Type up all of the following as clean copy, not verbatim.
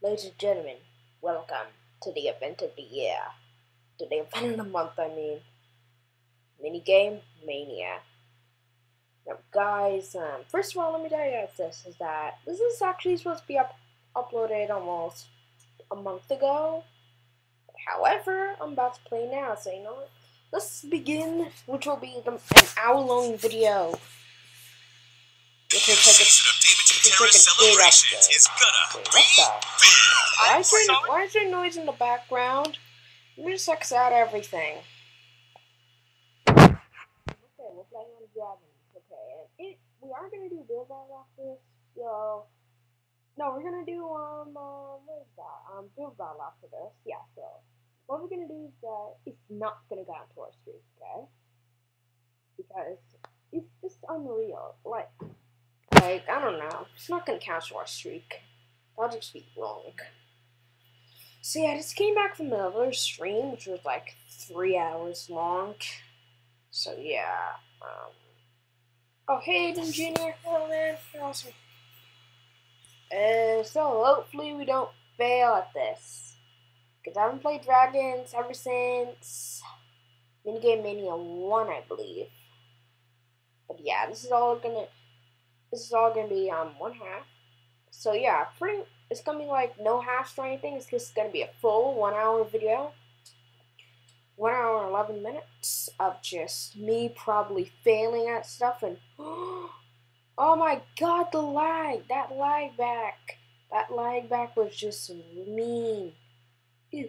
Ladies and gentlemen, welcome to the event of the year. To the event of the month, I mean. Minigame Mania. Now, guys, first of all, let me tell you this, is that this is actually supposed to be uploaded almost a month ago. However, I'm about to play now, so you know what? Let's begin, which will be an hour-long video. Which will take Why is there noise in the background? Let me just X out everything. Okay, we're playing on dragons. Okay, and we are gonna do build battle after this. So no, we're gonna do what is that? Build battle after this. Yeah. So what we're gonna do is it's not gonna go into our streak, okay? Because it's just unreal. Like I don't know. It's not gonna count to our streak. That'll just be wrong. So yeah, I just came back from another stream, which was like 3 hours long. So yeah, oh hey, Aiden Jr. Oh man, you're awesome. So hopefully we don't fail at this, because I haven't played dragons ever since Minigame Mania 1, I believe. But yeah, this is all gonna be one half. So yeah, it's gonna be like no halves or anything. It's just gonna be a full 1 hour video. 1 hour and 11 minutes of just me probably failing at stuff and oh my god, the lag! That lag back was just mean. Ew.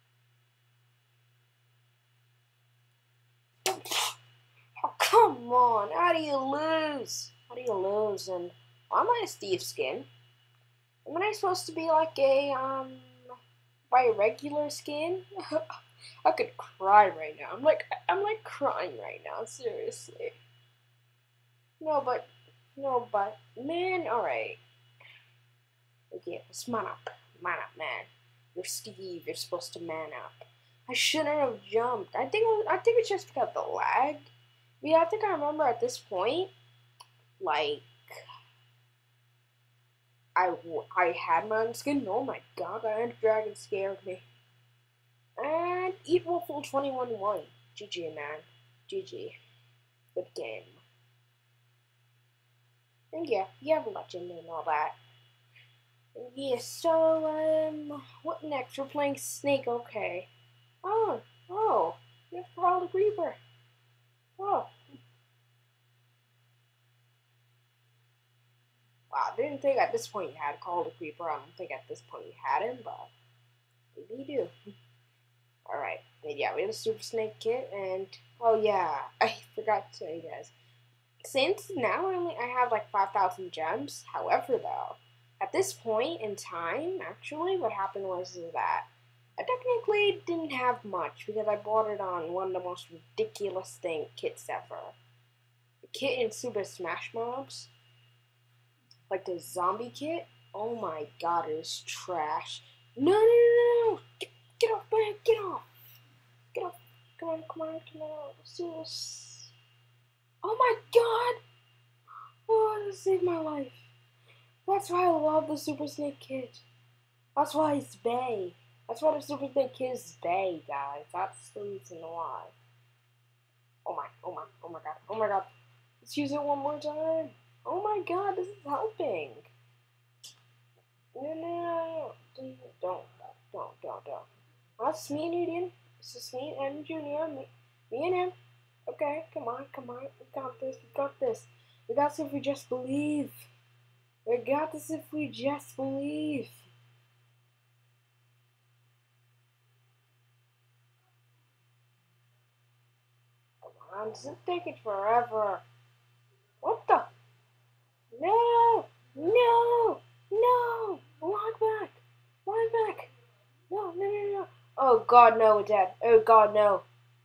Oh, come on, how do you lose? And why am I a Steve skin? Am I supposed to be like a by regular skin? I could cry right now. I'm like crying right now, seriously. No, but man, alright. Okay, let's man up, man, You're Steve. You're supposed to man up. I shouldn't have jumped. I think it's just because of the lag. Yeah, I think I remember at this point, like I had my own skin. Oh my god, the Ender Dragon scared me. And Eat Waffle 21-1. GG, man. GG. Good game. And yeah, you have a legend and all that. Yeah, so, what next? We're playing Snake, okay. Oh, you have to call the Creeper. Oh. Wow, I didn't think at this point you had to call the Creeper. I don't think at this point you had him, but maybe you do. Alright, yeah, we have a Super Snake kit, and, oh yeah, I forgot to tell you guys. Since now I have like 5,000 gems, however though, at this point in time, actually, what happened was that I technically didn't have much because I bought it on one of the most ridiculous kits ever. The kit in Super Smash Mobs, like the zombie kit. Oh my god, it is trash. No! Get off, man! Get off! Come on! Let's do this. Oh my god! Oh, that saved my life. That's why I love the Super Snake Kid. That's why it's Bay. That's why the Super Snake Kid is Bay, guys. That's the reason why. Oh my god. Let's use it one more time. Oh my god, this is helping. No. Don't. That's me and Indian. It's just me and Junior. Me and him. Okay, come on. We got this. We got this if we just believe. We got this if we just believe. Come on, this is taking forever. What the? No! Log back! No. Oh god, no, we're dead. Oh god, no.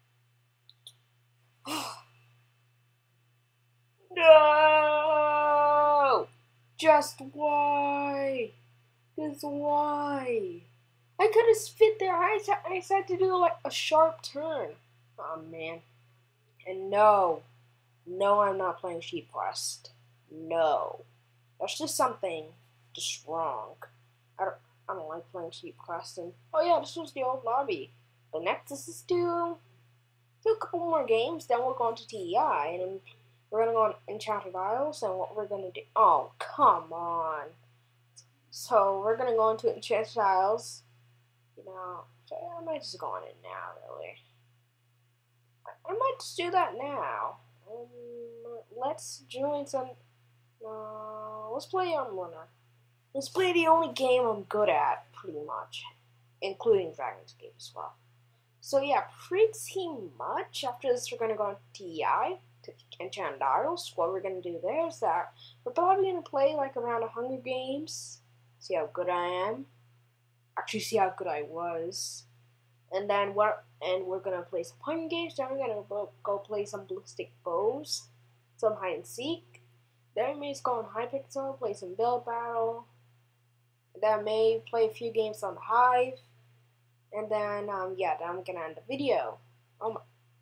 No! Just why? Just why? I could have fit there. I just had to do like a sharp turn. Oh man. And no, I'm not playing Sheep Quest. No. That's just something just wrong. I I don't like playing cheap quests. And oh yeah, this was the old lobby. But next, this is do a couple more games. Then we'll go into TEI, and we're gonna go on Enchanted Isles. And what we're gonna do? Oh, come on. So we're gonna go into Enchanted Isles. You know, so yeah, I might just go on it now. Really, I might just do that now. Let's join some. Let's play Runner. Let's play the only game I'm good at, pretty much, including Dragon's Gate as well. So yeah, pretty much. After this, we're gonna go on TEI to Enchanted Isles. What we're gonna do there is that we're probably gonna play like around Hunger Games. See how good I am. Actually, see how good I was. And then we're gonna play some Hunger Games. Then we're gonna go play some Ballistic Bows, some hide and seek. Then we just go on Hypixel, play some Build Battle. Then I may play a few games on the Hive. And then, yeah, then I'm gonna end the video. Oh my.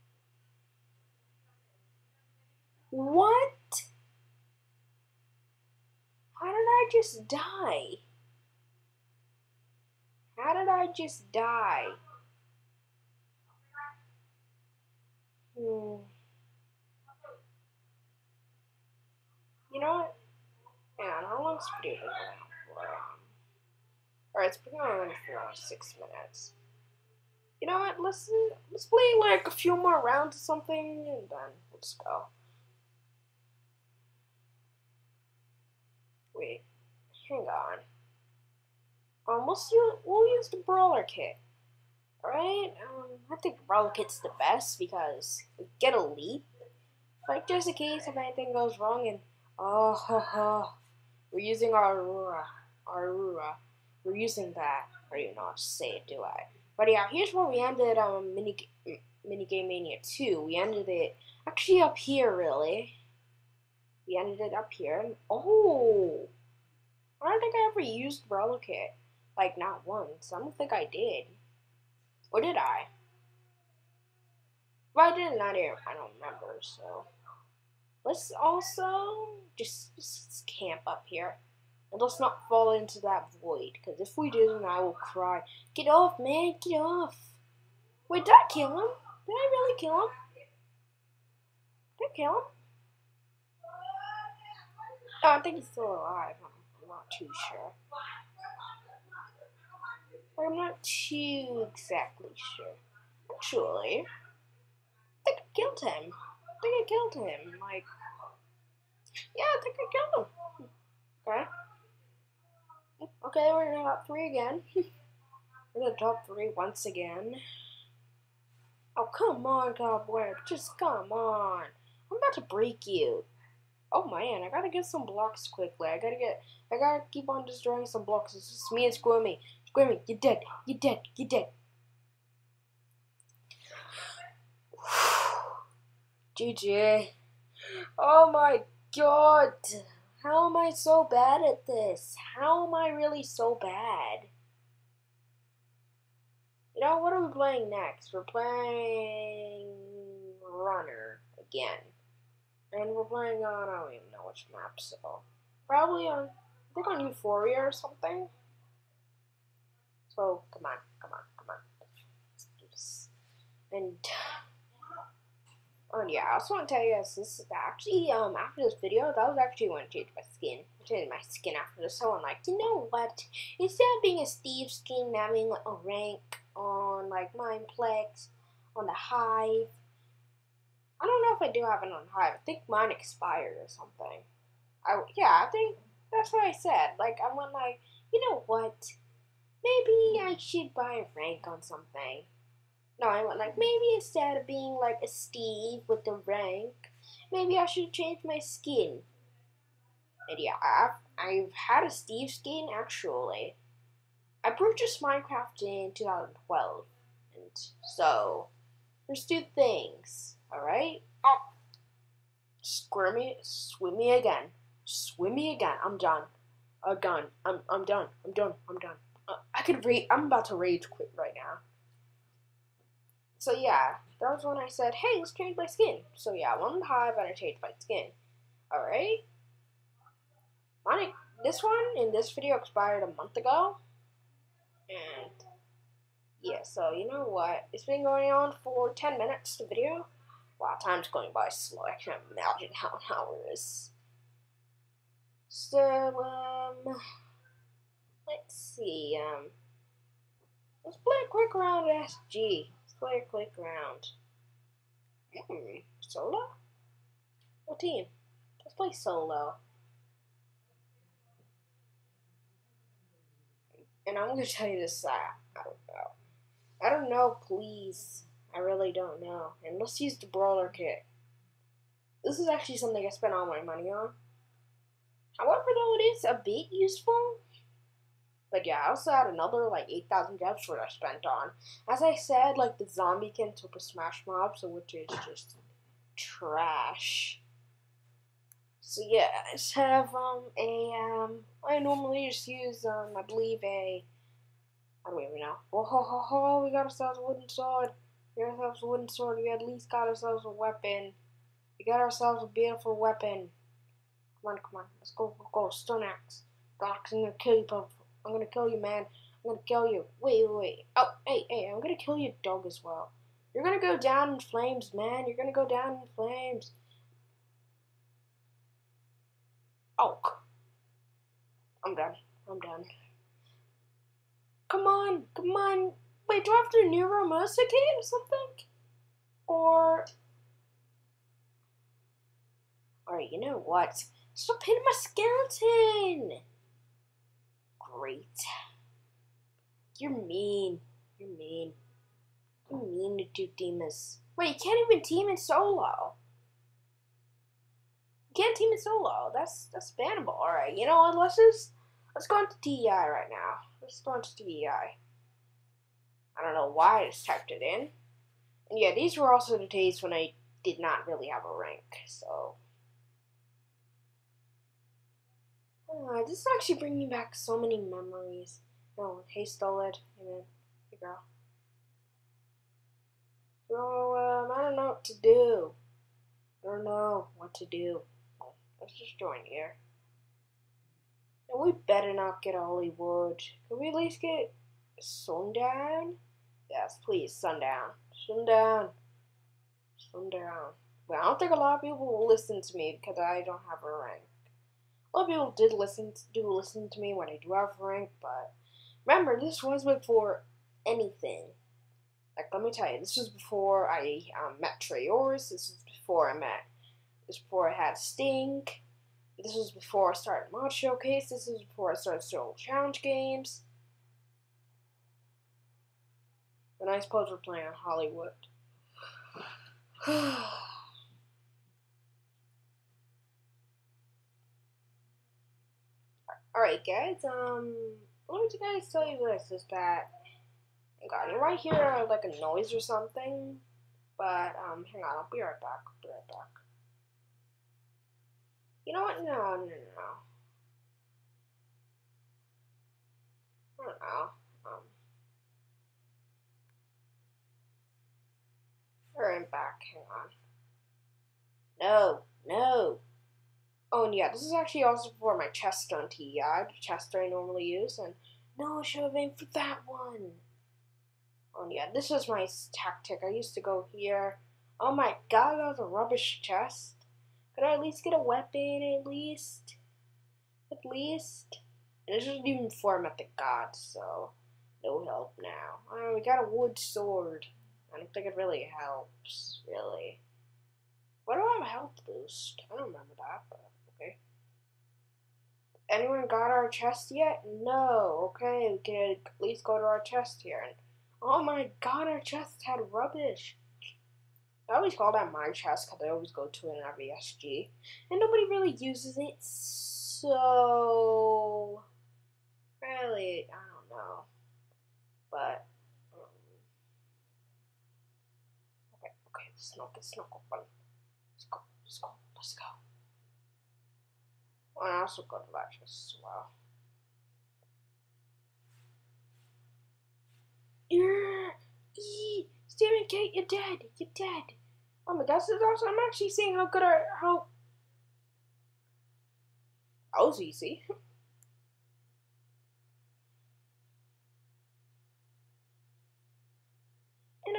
What? How did I just die? How did I just die? You know what? Hang on, how long's the video been going on for? Alright, it's been going on for around 6 minutes. You know what? Let's play like a few more rounds or something, and then let's go. Wait, hang on. We'll use the Brawler Kit. Alright? I think the Brawler Kit's the best because we get a leap. Like just in case if anything goes wrong, and we're using our Aurora. We're using that. I don't even know how to say it, do I? But yeah, here's where we ended Minigame Mania 2. We ended it actually up here, really. We ended it up here. And, oh! I don't think I ever used Brawler Kit. Like, not once. I don't think I did. Or did I? If I did, I don't remember, so. Let's also just camp up here. And let's not fall into that void, because if we do, then I will cry. Get off, man, get off. Wait, did I kill him? Did I really kill him? Did I kill him? Oh, I think he's still alive. I'm not too sure. I'm not too exactly sure. Actually, I think I killed him. Like, yeah, I think I killed him. Okay. Okay, we're in the top 3 again. We're in the top 3 once again. Oh, come on, Cobweb. Just come on. I'm about to break you. Oh man, I gotta get some blocks quickly. I gotta keep on destroying some blocks. It's just me and Squirmy. Squirmy, you're dead. You're dead. You're dead. GG. Oh my god. How am I so bad at this? How am I really so bad? You know, what are we playing next? We're playing Runner again. And we're playing on, I don't even know which map, so. Probably on, I think on Euphoria or something. So, come on. Let's do this. And, oh yeah, I also want to tell you guys, this is actually, after this video, that was actually when I changed my skin. I changed my skin after this, so I'm like, you know what? Instead of being a Steve skin, having like a rank on, like, Mineplex, on the Hive. I don't know if I do have it on Hive. I think mine expired or something. I think that's what I said. Like, I went like, you know what? Maybe I should buy a rank on something. No, I went like, maybe instead of being like a Steve with the rank, maybe I should change my skin. And yeah, I've had a Steve skin actually. I purchased Minecraft in 2012, and so there's 2 things. All right. Oh, swim me again. Swim me again. I'm done. I'm done. I'm done. I'm about to rage quit right now. So yeah, that was when I said, hey, let's change my skin. So yeah, I went on the Hive and I changed my skin. Alright. This one in this video expired a month ago. And yeah, so you know what? It's been going on for 10 minutes, the video. Wow, time's going by slow. I can't imagine how an hour is. So, let's see, let's play a quick round at SG. Let's play a quick round. Solo? What team? Let's play solo. And I'm gonna tell you this, I don't know. I don't know, please. I really don't know. And let's use the brawler kit. This is actually something I spent all my money on. However, though it is a bit useful. But yeah, I also had another like 8,000 gems what I spent on. As I said, like the zombie kit Super Smash Mob, so which is just trash. So yeah, I just have I normally just use I believe I don't even know. Oh ho ho ho! We got ourselves a wooden sword. We got ourselves a wooden sword. We at least got ourselves a weapon. We got ourselves a beautiful weapon. Come on, come on. Let's go, go, go. Stone axe. Stone axe. I'm gonna kill you, Puff. I'm gonna kill you, man. I'm gonna kill you. Wait, wait, wait. Oh, hey, hey. I'm gonna kill your dog as well. You're gonna go down in flames, man. You're gonna go down in flames. Oh, I'm done. I'm done. Come on, come on. Wait, do I have to neuromusicate or something? Or, alright, you know what? Stop hitting my skeleton! Great. You're mean. You're mean. You're mean to two teamers. Wait, you can't even team in solo. You can't team in solo. That's bannable. Alright, you know what? Let's go into TEI right now. Let's go into TEI. I don't know why I just typed it in. And yeah, these were also the days when I did not really have a rank, so. This is actually bringing back so many memories. Oh, hey, stole it. Hey, man. Hey, girl. So, I don't know what to do. I don't know what to do. Let's just join here. And we better not get Hollywood. Can we at least get Sundown? Yes, please, Sundown. Sundown. Sundown. But I don't think a lot of people will listen to me because I don't have a rank. A lot of people do listen to me when I do have a rank, but remember, this was before anything. Like, let me tell you, this was before I met Treyors. This was before I had Sting. This was before I started Mod Showcase. This was before I started solo challenge games. And I suppose we're playing on Hollywood. Alright guys, let me guys tell you this, is that, hang on, you might hear like a noise or something, but, hang on, I'll be right back, You know what, no, I don't know, alright, I'm back, hang on. No. Oh, and yeah, this is actually also for my chest on TEI, the chest I normally use, and no, I should have aimed for that one. Oh, yeah, this was my tactic. I used to go here. Oh my god, that was a rubbish chest. Could I at least get a weapon, at least? At least? And this wasn't even before I met the gods, so no help now. Oh, we got a wood sword. I don't think it really helps, really. Why do I have a health boost? I don't remember that, but okay. Anyone got our chest yet? No. Okay, we can at least go to our chest here. And oh my god, our chest had rubbish. I always call that my chest because I always go to it in every SG. And nobody really uses it, so really, I don't know. But okay, let's not open. Let's go. Oh, and I also go to that chest as well. Steven Kate, you're dead. Oh my gosh, I'm actually seeing how good how that was easy.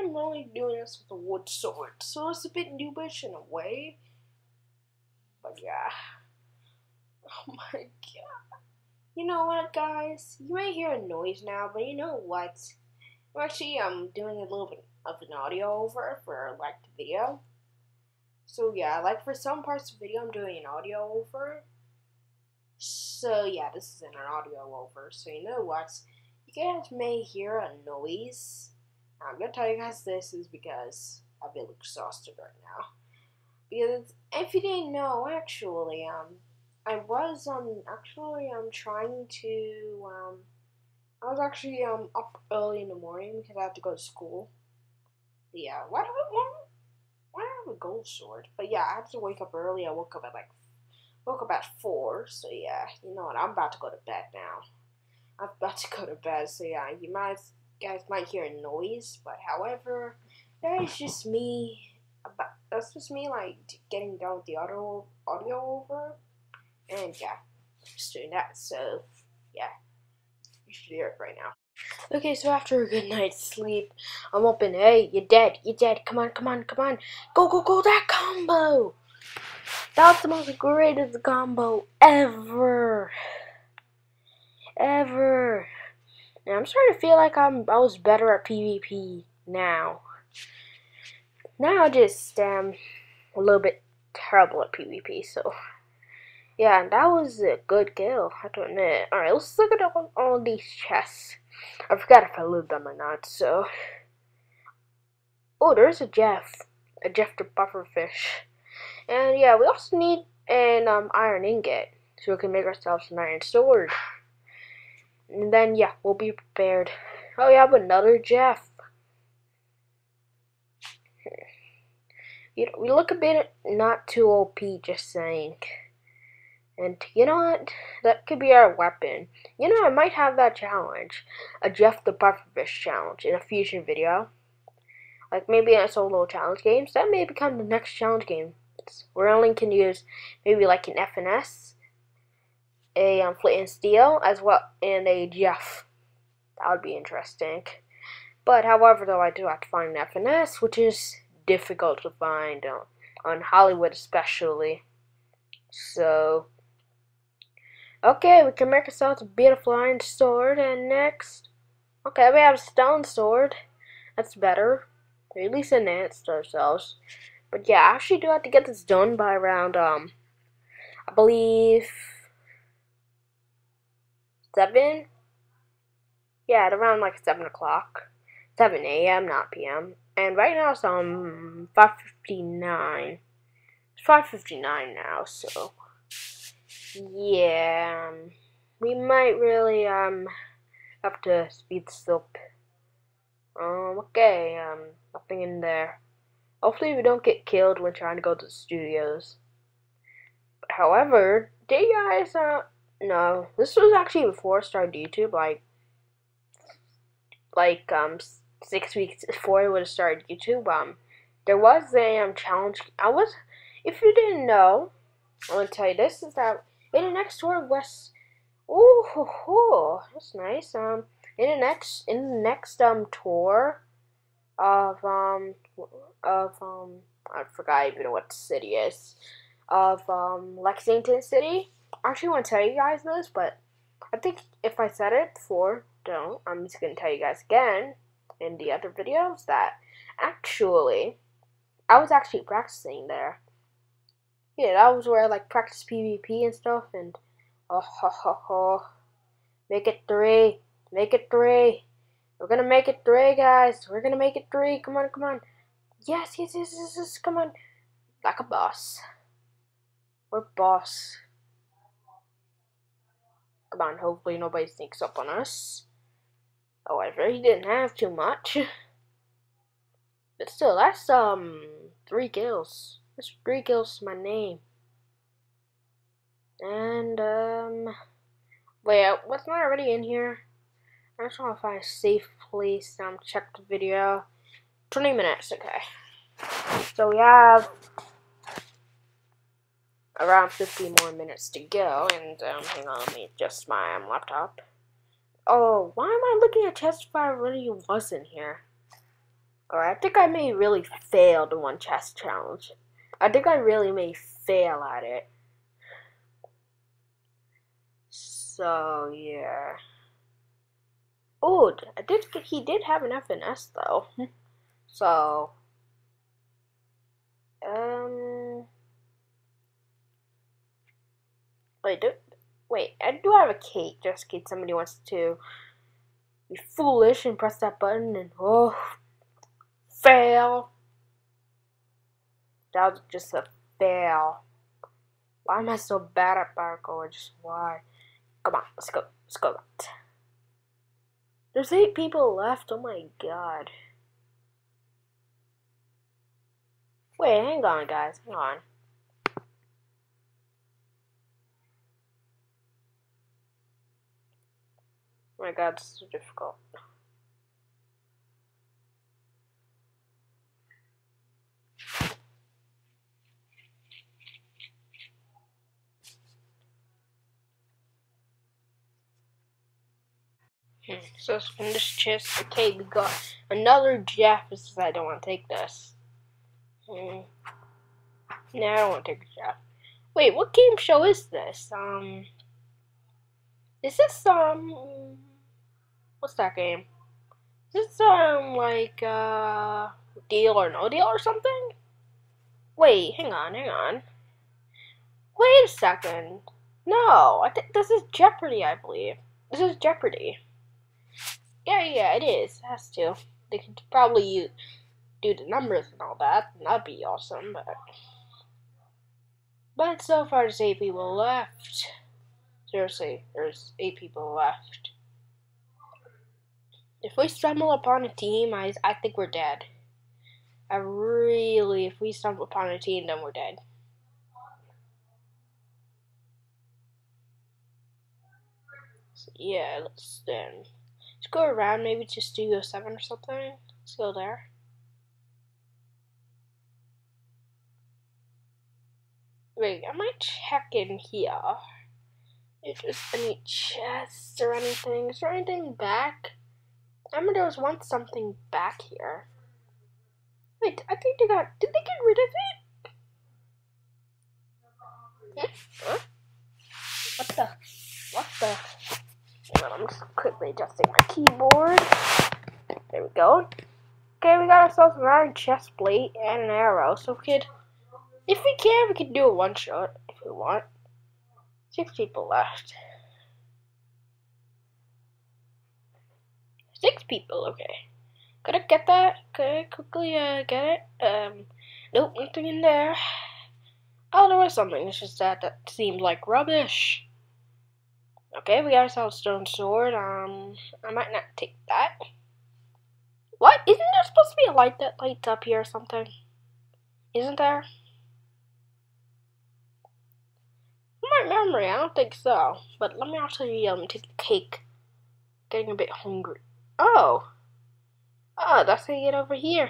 I'm only doing this with a wood sword, so it's a bit noobish in a way. But yeah. Oh my god. You know what, guys? You may hear a noise now, but you know what? I'm actually doing a little bit of an audio over for like the video. So yeah, like for some parts of the video, I'm doing an audio over. So yeah, this isn't an audio over. So you know what? You guys may hear a noise. I'm gonna tell you guys this is because I feel exhausted right now. Because if you didn't know, actually, I was trying to I was actually up early in the morning because I had to go to school. Yeah, why do I have a gold sword? But yeah, I had to wake up early. I woke up at 4. So yeah, you know what? I'm about to go to bed now. I'm about to go to bed. So yeah, guys might hear a noise, but however, that's just me. That's just me like getting done with the audio over, and yeah, just doing that. So yeah, you should hear it right now. Okay, so after a good night's sleep, I'm up and hey, you're dead, come on, go, that combo! That was the most greatest combo ever. And I'm starting to feel like I was better at PvP now. Now I just a little bit terrible at PvP, so yeah, that was a good kill, I don't know. Alright, let's look at all these chests. I forgot if I looted them or not, so. Oh, there's a Jeff the pufferfish. And yeah, we also need an iron ingot, so we can make ourselves an iron sword. And then yeah, we'll be prepared. Oh, yeah, I have another Jeff. You know, we look a bit not too OP, just saying. And you know what? That could be our weapon. You know, I might have that challenge, a Jeff the pufferfish challenge, in a future video. Like maybe a solo challenge games. That may become the next challenge game. Where only can use maybe like an FNS, a flint and steel, as well, and a Jeff. That would be interesting. But however, though, I do have to find an FNS, which is difficult to find on Hollywood, especially. So, okay, we can make ourselves a beautiful iron sword, and next, okay, we have a stone sword. That's better. We at least enhanced ourselves. But yeah, I actually do have to get this done by around, I believe, 7? Yeah, at around like 7 o'clock. 7 a.m., not p.m. And right now it's 5:59. It's 5:59 now, so yeah, we might really have to speed this up. Okay, nothing in there. Hopefully we don't get killed when trying to go to the studios. However, did you guys no, this was actually before I started YouTube, like 6 weeks before I would have started YouTube. There was a challenge. If you didn't know, I want to tell you this is that in the next tour of West. Ooh, that's nice. In the next tour of I forgot even what the city is, of Lexington City. I actually want to tell you guys this, but I think if I said it before, don't. I'm just gonna tell you guys again in the other videos that actually I was actually practicing there. Yeah, that was where I like practice PvP and stuff, and make it 3, make it 3. We're gonna make it 3, guys. We're gonna make it 3. Come on. Yes. Come on, like a boss. We're boss. Come on. Hopefully nobody sneaks up on us. However, he didn't have too much. But still, that's 3 kills. That's 3 kills to my name. And wait, what's not already in here? I just want to find a safe place. Check the video. 20 minutes, okay. So we have around 50 more minutes to go, and hang on, let me adjust my laptop. Oh, why am I looking at chest if I really wasn't here? Alright, I think I may really fail the one chest challenge. I think I really may fail at it. So, yeah. Oh, he did have an FNS though. So, wait, I do have a cake just in case somebody wants to be foolish and press that button and, oh, fail. That was just a fail. Why am I so bad at parkour? Just why? Come on, let's go. Let's go. There's 8 people left. Oh my god. Wait, hang on, guys. Hang on. Oh my god, this is so difficult. So from this chest, okay, we got another Jeff. Says I don't want to take this. No, I don't want to take a Jeff. Wait, what game show is this? Is this what's that game? Is this like Deal or No Deal or something? Wait, hang on. Wait a second. No, I think this is Jeopardy. I believe this is Jeopardy. Yeah, it is. It has to. They could probably do the numbers and all that, and that'd be awesome, but so far there's 8 people left. Seriously, there's 8 people left. If we stumble upon a team, I think we're dead. If we stumble upon a team, then we're dead. So yeah, let's go around, maybe to Studio 7 or something. Let's go there. Wait, I might check in here. If there's any chests or anything. Is there anything back? I remember there was once something back here. Wait, I think did they get rid of it? Huh? What the? Hang on, I'm just quickly adjusting my keyboard. There we go. Okay, we got ourselves an iron chest plate and an arrow, so if we can do a one shot if we want. 6 people left. 6 people, okay. Could I get that? Could I quickly get it? Nope, nothing in there. Oh, there was something. It's just that seemed like rubbish. Okay, we got ourselves a stone sword. I might not take that. What? Isn't there supposed to be a light that lights up here or something? Isn't there? From my memory, I don't think so. But let me actually take the cake. Getting a bit hungry. Oh, that's how you get over here.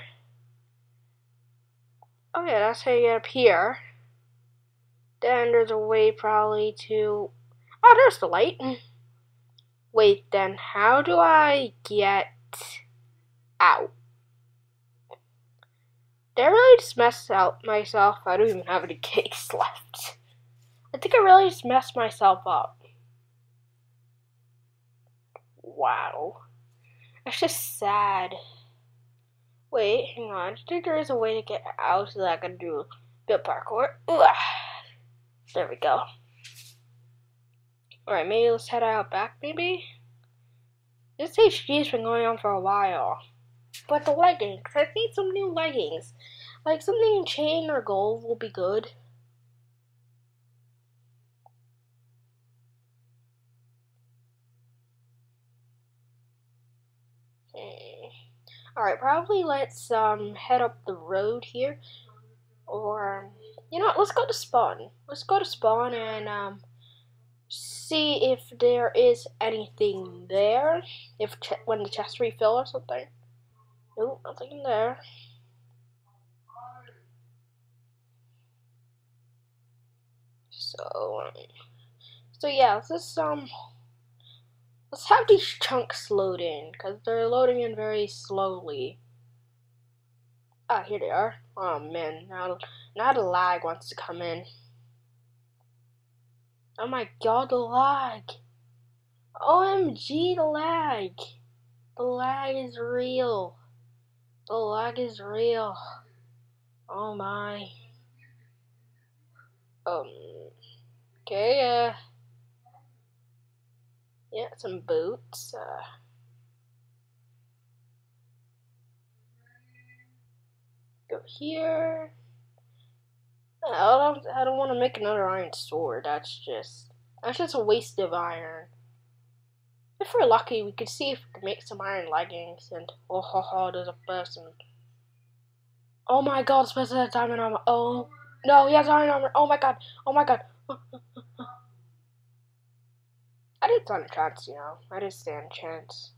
Oh yeah, that's how you get up here. Then there's a way probably to... Oh, there's the light. Wait, then how do I get out? Did I really just mess out myself? I don't even have any cakes left. I think I really just messed myself up. Wow. That's just sad. Wait, hang on. I think there is a way to get out so that I can do a bit of parkour. Ugh. There we go. Alright, maybe let's head out back, maybe? This HG's been going on for a while. But the leggings, I need some new leggings. Like something in chain or gold will be good. Alright, probably let's head up the road here. Or you know what, let's go to spawn. Let's go to spawn and see if there is anything there. When the chests refill or something. Nope, nothing in there. So yeah, let's have these chunks load in, because they're loading in very slowly. Ah, here they are. Oh man, now the lag wants to come in. Oh my god, the lag! OMG, the lag! The lag is real. The lag is real. Oh my. Okay, yeah, some boots. Go here. I don't want to make another iron sword. That's just a waste of iron. If we're lucky, we could see if we can make some iron leggings. And oh ho ho, there's a person. Oh my god, this person has diamond armor. Oh no, he has iron armor. Oh my god. Oh my god. I didn't stand a chance, you know. I didn't stand a chance.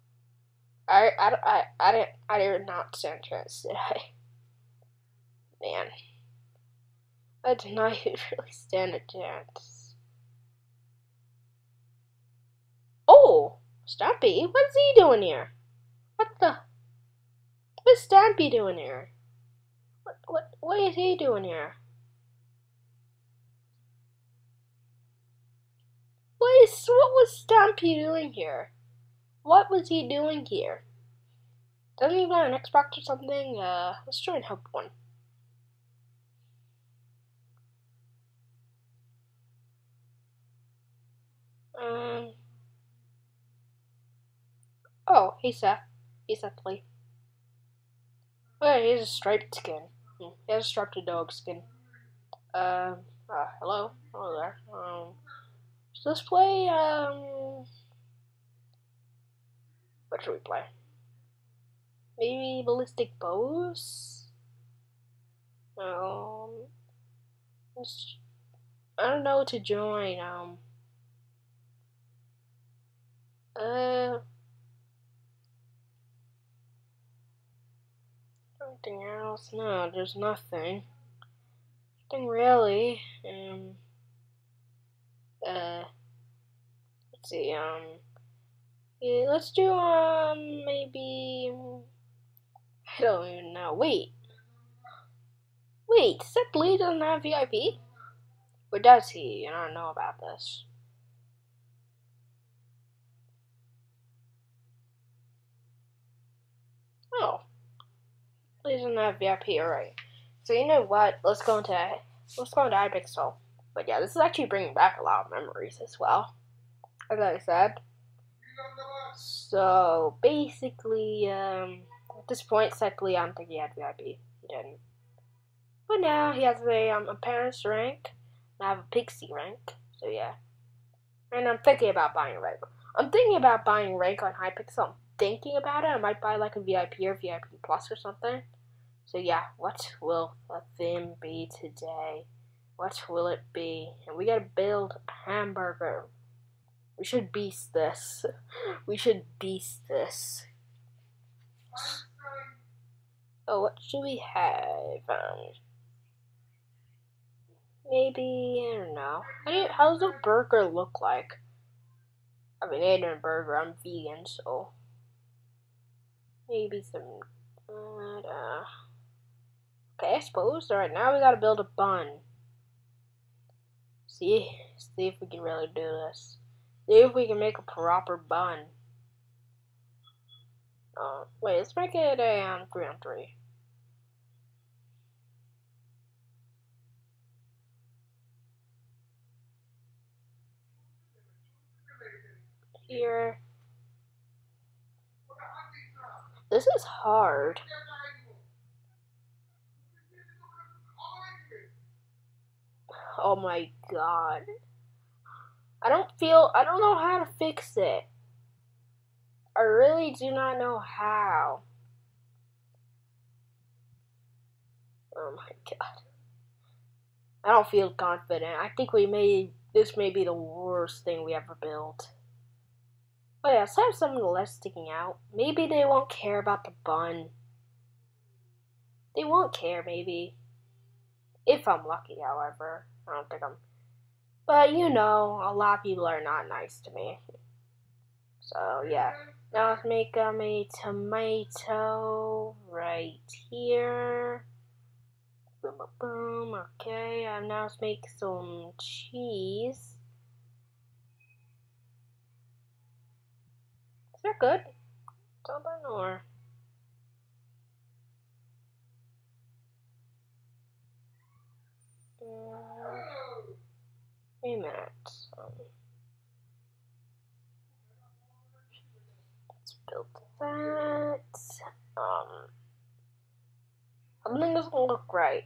I did not stand a chance, did I? Man, I did not usually stand a chance. Oh, Stampy, what's he doing here? What's Stampy doing here? What is he doing here? What was Stampy doing here? What was he doing here? Doesn't he have an Xbox or something? Let's try and help one. Oh, hey Seth. Hey Seth Lee. Oh, he has a striped skin. He has a striped dog skin. Hello. Hello there. So let's play, what should we play? Maybe ballistic bows? I don't know what to join, anything else? No, there's nothing. Nothing really. Let's see, yeah, let's do, maybe, I don't even know. Wait, Seth Lee doesn't have VIP? Or does he? I don't know about this. Oh, he doesn't have VIP, alright. So you know what? Let's go into iPixel. But yeah, this is actually bringing back a lot of memories as well, as I said. So basically, at this point, Seth Lee, I don't think he had VIP. He didn't. But now he has a appearance rank. And I have a pixie rank. So yeah. And I'm thinking about buying rank. I'm thinking about buying rank on Hypixel. I'm thinking about it. I might buy like a VIP or VIP Plus or something. So yeah, what will the theme be today? What will it be? And we gotta build a hamburger. We should beast this. We should beast this. Oh, what should we have? Maybe, I don't know. How does a burger look like? I mean, I ate a burger. I'm vegan, so maybe some. Okay, I suppose. All right, now we gotta build a bun. See if we can really do this. See if we can make a proper bun. Wait, let's make it a 3-on-3. Here. This is hard. Oh my god. I don't know how to fix it. I really do not know how. Oh my god. I don't feel confident. I think this may be the worst thing we ever built. Oh yeah, let's have some of the legs sticking out. Maybe they won't care about the bun. They won't care, maybe. If I'm lucky, however. I don't think I'm. But you know, a lot of people are not nice to me. So yeah. Now let's make a tomato right here. Boom, boom, boom. Okay, and now let's make some cheese. Is that good? Something or? Wait a minute. Let's build that. Something doesn't look right.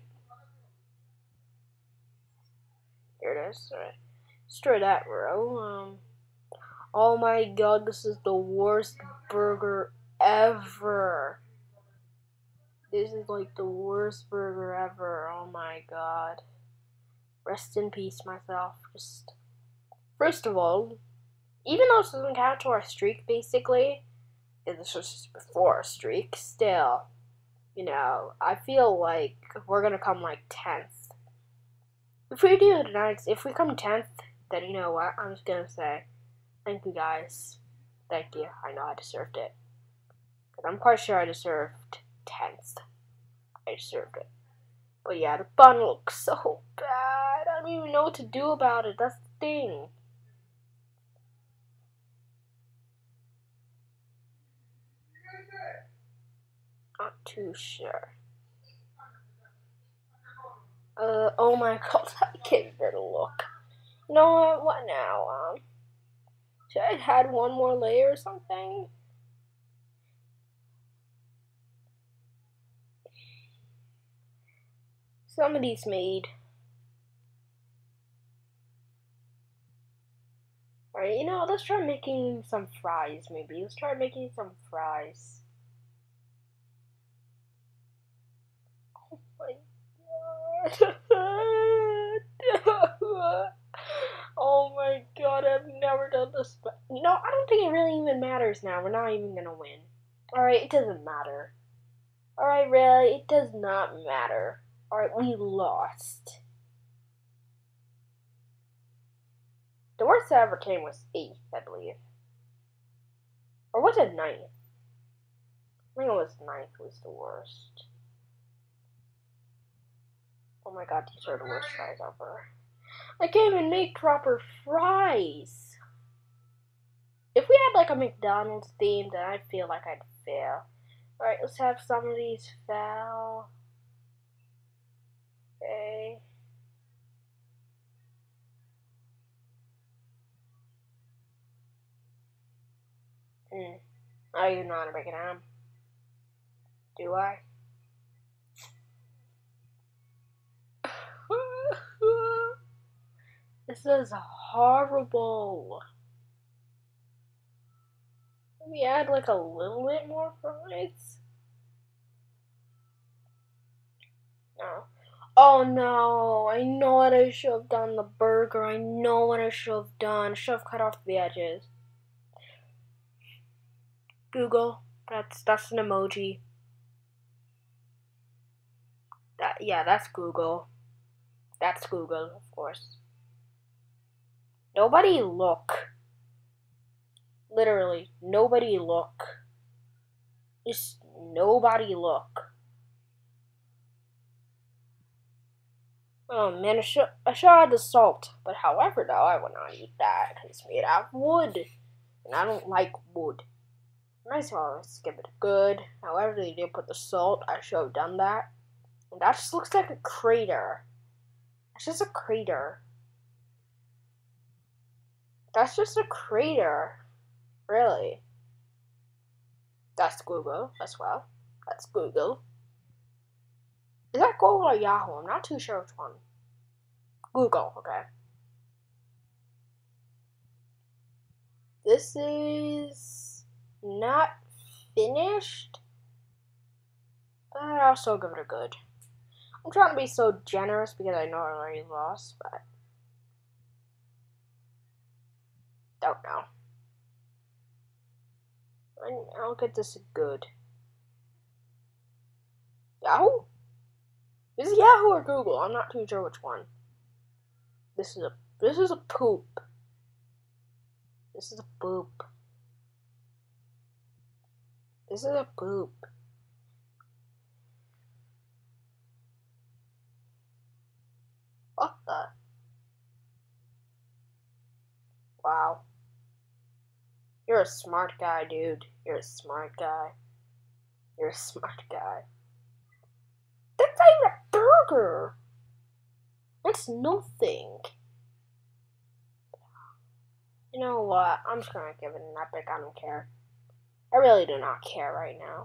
Here it is. Alright. Destroy that row. Oh my god, this is the worst burger ever. This is like the worst burger ever. Oh my god. Rest in peace, myself. Just first of all, even though this doesn't count to our streak, basically, this was just before a streak, still, you know, I feel like we're gonna come like 10th. If we do the next, if we come 10th, then you know what? I'm just gonna say, thank you guys. Thank you. I know I deserved it. But I'm quite sure I deserved 10th. I deserved it. But yeah, the bun looks so bad. I don't even know what to do about it. That's the thing. Not too sure. Oh my god, I can't bear to look. You know what now? Should I have had one more layer or something? Somebody's made. Alright, you know, let's try making some fries, maybe. Let's try making some fries. Oh my god. Oh my god, I've never done this. You know, I don't think it really even matters now. We're not even gonna win. Alright, it doesn't matter. Alright, really, it does not matter. Alright, we lost. The worst that ever came was 8th, I believe. Or was it 9th? I think it was 9th was the worst. Oh my god, these are the worst fries ever. I can't even make proper fries. If we had like a McDonald's theme, then I feel like I'd fail. Alright, let's have some of these fail. Okay. I don't even know how to make an ham. Do I? This is horrible. Maybe add like a little bit more fries? No. Oh no, I know what I should have done the burger. I know what I should have done. I should have cut off the edges. Google. That's an emoji. Yeah, that's Google. That's Google, of course. Nobody look. Literally, nobody look. Just nobody look. Oh man, I should add the salt. But however, though, I would not eat that because it's made out of wood. And I don't like wood. Nice, well, let's give it a good. However, they didn't put the salt. I should have done that. And that just looks like a crater. It's just a crater. That's just a crater. Really. That's Google as well. That's Google. Is that Google or Yahoo? I'm not too sure which one. Google, okay. This is not finished, but I'll still give it a good. I'm trying to be so generous because I know I already lost, but don't know. I'll get this good. Yahoo? Is it Yahoo or Google? I'm not too sure which one. This is a poop. This is a poop. This is a poop. What the? Wow. You're a smart guy, dude. You're a smart guy. You're a smart guy. That's not even a burger. That's nothing. You know what? I'm just gonna give it an epic. I don't care. I really do not care right now.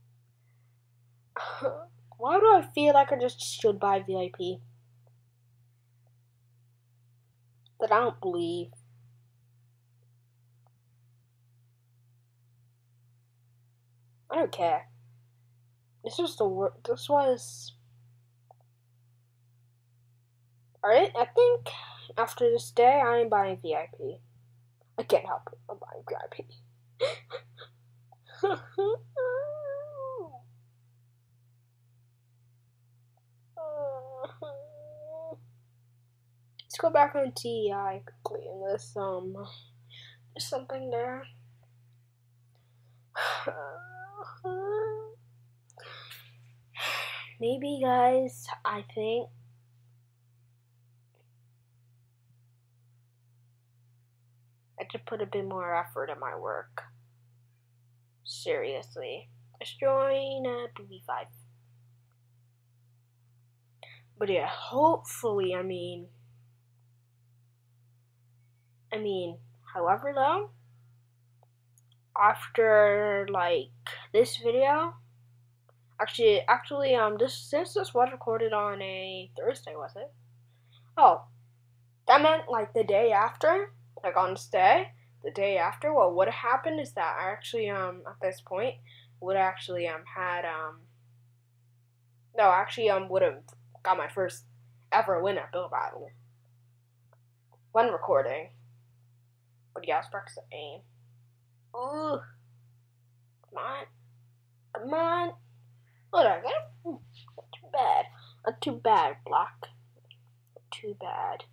Why do I feel like I just should buy VIP? That I don't believe. I don't care. This was the worst. This was. Alright, I think after this day, I am buying VIP. I can't help it. I'm buying VIP. Let's go back on TEI quickly and there's something there. Maybe guys, I think I could put a bit more effort in my work. Seriously. Let's join BB5. But yeah, hopefully, I mean, however though, after like this video, actually, since this was recorded on a Thursday, was it? Oh, that meant like the day after, like on this day, the day after. What would have happened is that I actually at this point would actually had no, actually would have got my first ever win at Bill Battle when recording. But yeah, let's practice the aim. Ooh, come on, come on. What did I get? Not too bad. Not too bad, Block. Not too bad.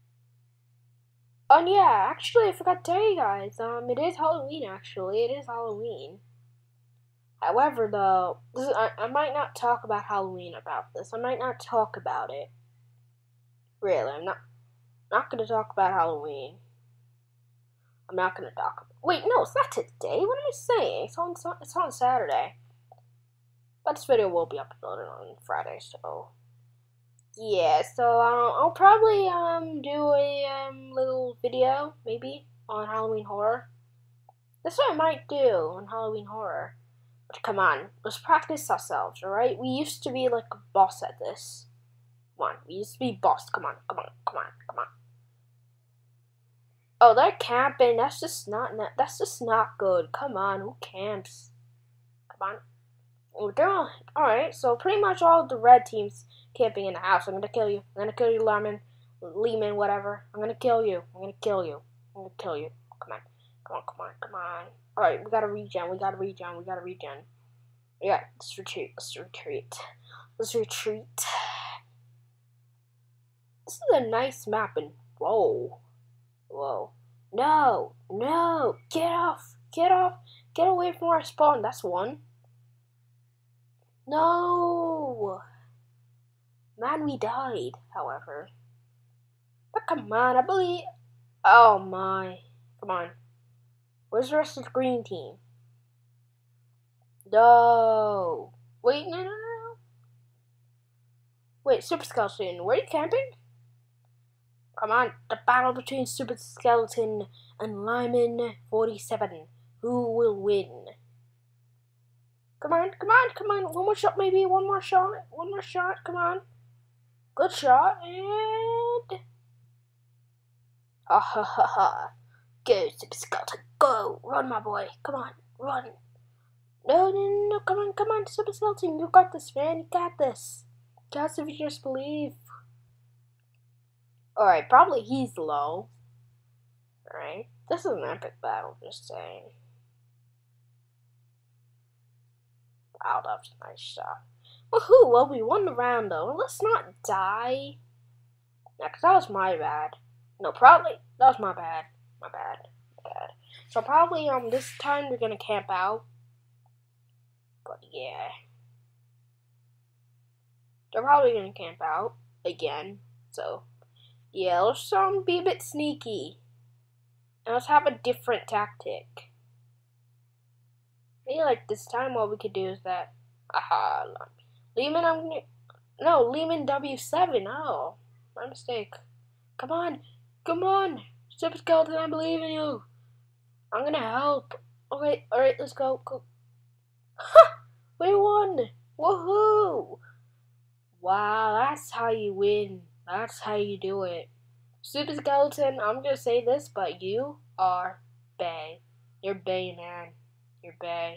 Oh yeah, actually, I forgot to tell you guys. It is Halloween. Actually, it is Halloween. However, though, I might not talk about Halloween about this. I might not talk about it. Really, I'm not gonna talk about Halloween. I'm not gonna talk. Wait, no, it's not today. What am I saying? It's on Saturday. But this video will be uploaded on Friday, so yeah. So I'll probably do a little video maybe on Halloween horror. That's what I might do on Halloween horror. But come on, let's practice ourselves, alright? We used to be like a boss at this. Come on, we used to be boss. Come on, come on, come on, come on. Oh, they're camping. That's just not good. Come on, who camps? Come on. Oh, they're all alright. So pretty much all the red teams camping in the house. I'm gonna kill you. I'm gonna kill you, Lehman, whatever. I'm gonna kill you. I'm gonna kill you. I'm gonna kill you. Come on, come on, come on, come on. Alright, we gotta regen. We gotta regen. We gotta regen. Yeah, let's retreat. Let's retreat. Let's retreat. This is a nice map and whoa. Whoa. No. No. Get off. Get off. Get away from our spawn. That's one. No. Man, we died, however. But come on, I believe. Oh my. Come on. Where's the rest of the green team? No. Wait, no, no, no. Wait, Super Skeleton, where are you camping? Come on, the battle between Super Skeleton and Lyman 47. Who will win? Come on, come on, come on. One more shot, maybe. One more shot. One more shot. Come on. Good shot. And. Ha ha ha ha. Go, Super Skeleton. Go. Run, my boy. Come on. Run. No, no, no, no. Come on, come on, Super Skeleton. You got this, man. You got this. Guys, if you just believe. Alright, probably he's low. Alright. This is an epic battle, just saying. Wow, that was a nice shot. Woohoo! Well, we won the round, though. Let's not die. Yeah, because that was my bad. No, probably. That was my bad. My bad. My bad. So probably, this time we're gonna camp out. But yeah. They're probably gonna camp out again. So yeah, let's be a bit sneaky. And let's have a different tactic. Maybe like this time what we could do is that Lehman Lehman W7. Oh, my mistake. Come on. Super Skeleton, I believe in you. I'm gonna help. Okay, alright, let's go. Ha! We won! Woohoo! Wow, that's how you win. That's how you do it. Super Skeleton, I'm gonna say this, but you are bae. You're bae, man. You're bae.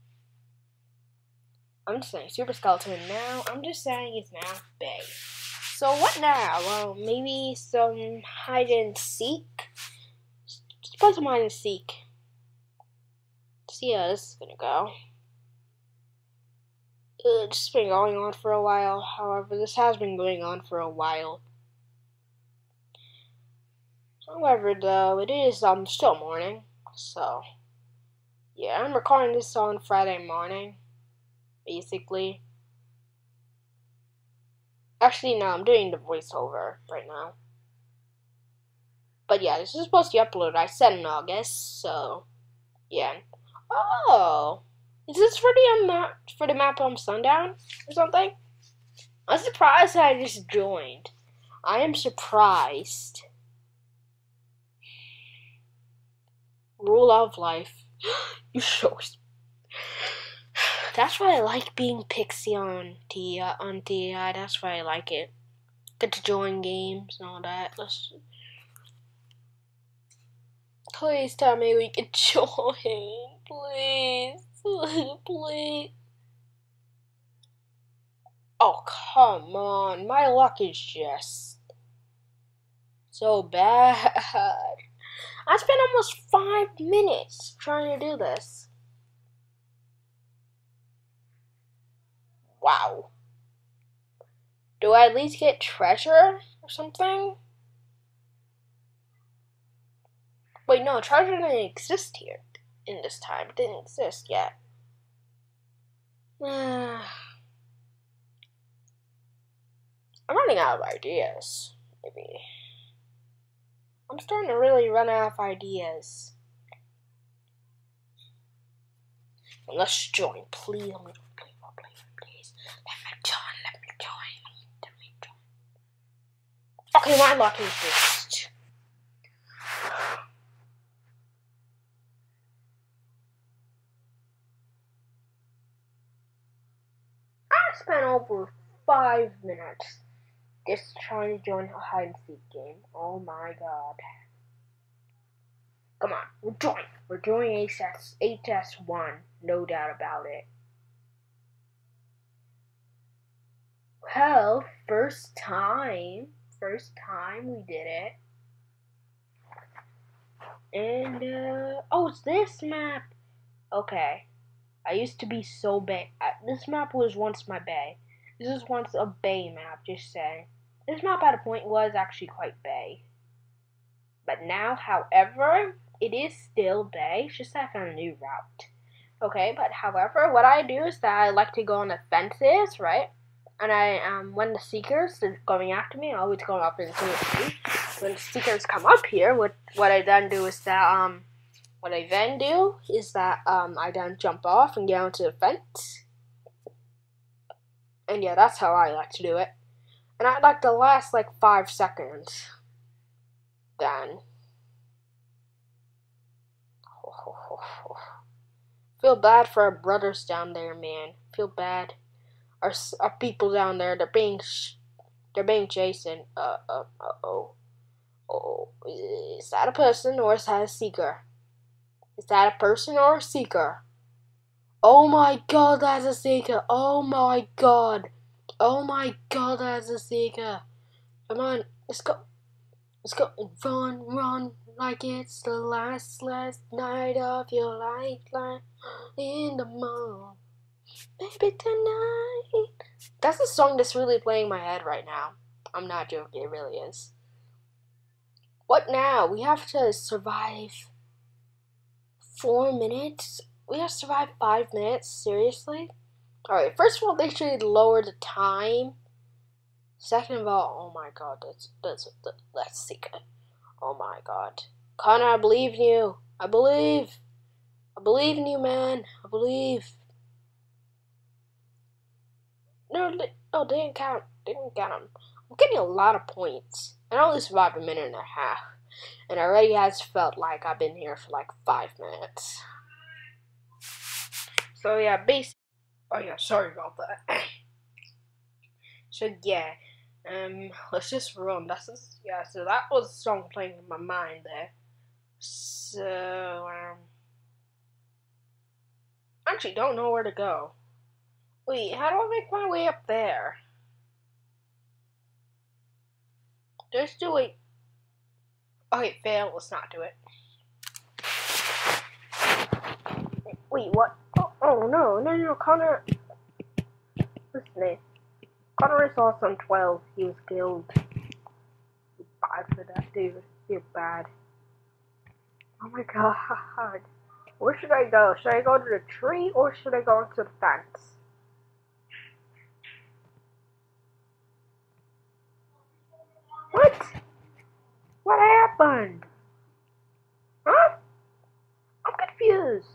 I'm just saying, Super Skeleton now. I'm just saying it's now bae. So what now? Well, maybe some hide and seek. Let's play some hide and seek. See how this is gonna go. It's been going on for a while. However, this has been going on for a while. However, though, it is still morning. So yeah, I'm recording this on Friday morning, basically. Actually, no, I'm doing the voiceover right now. But yeah, this is supposed to be uploaded, I said in August, so yeah. Oh, is this for the map on Sundown or something? I'm surprised I just joined. I am surprised. Rule of life. You show. That's why I like being Pixie on TI. That's why I like it. Get to join games and all that. Please tell me we can join. Please. Please. Oh, come on. My luck is just so bad. I spent almost 5 minutes trying to do this. Wow. Do I at least get treasure or something? Wait, no, treasure didn't exist here in this time. It didn't exist yet. I'm running out of ideas, maybe. I'm starting to really run out of ideas. Let's join, please. Please. Let me join. Okay, my luck is just. I spent over 5 minutes just trying to join a hide and seek game. Oh my god. Come on, we're joining HS1, no doubt about it. Well, first time we did it. And, oh, it's this map. Okay. I used to be so bae. This map was once my bae. This is once a bae map, just saying. This map at a point was actually quite bae. But now, however, it is still bae. It's just that I found a new route. Okay, but however, what I do is that I like to go on the fences, right? And when the seekers are going after me, I always go up into the tree. When the seekers come up here, what I then do is that I then jump off and get onto the fence. And yeah, that's how I like to do it. And I like to last like 5 seconds. Then. Feel bad for our brothers down there, man. Feel bad. Our people down there, they're being chased. Oh, is that a person or is that a seeker? Is that a person or a seeker? Oh my god, that's a seeker. Oh my god. Oh my god, that's a seeker. Come on, let's go. Run like it's the last night of your life in the mall. Baby, tonight. That's the song that's really playing in my head right now. I'm not joking, it really is. What now? We have to survive 4 minutes We have to survive 5 minutes? Seriously? Alright, first of all, they should lower the time. Second of all, oh my god, that's secret. Oh my god. Connor, I believe in you. I believe. I believe in you, man. I believe. No, they didn't count. They didn't count them. I'm getting a lot of points. I only survived a minute and a half. And already has felt like I've been here for like 5 minutes. So yeah, basically. Oh yeah, sorry about that. So yeah, let's just run. So that was a song playing in my mind there. So I actually don't know where to go. Wait, how do I make my way up there? Just do it. Okay, fail. Let's not do it. Wait, what? Oh no, Connor. Listen, Connor is awesome 12. He was killed. You're bad for that, dude. You're bad. Oh my god. Where should I go? Should I go to the tree or should I go into the fence? What? What happened? Huh? I'm confused.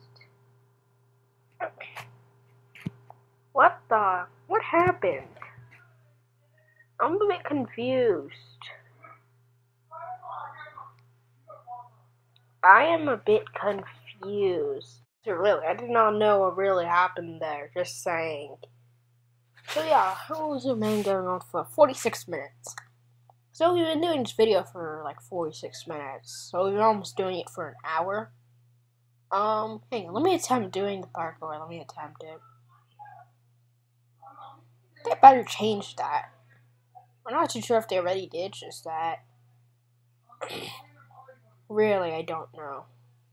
What happened? I'm a bit confused. I am a bit confused. Really, I did not know what really happened there, just saying. So yeah, how was your man going on for 46 minutes? So we've been doing this video for like 46 minutes, so we've been almost doing it for an hour. Hang on, let me attempt doing the parkour, let me attempt it. They better change that. I'm not too sure if they already did just that. Really, I don't know.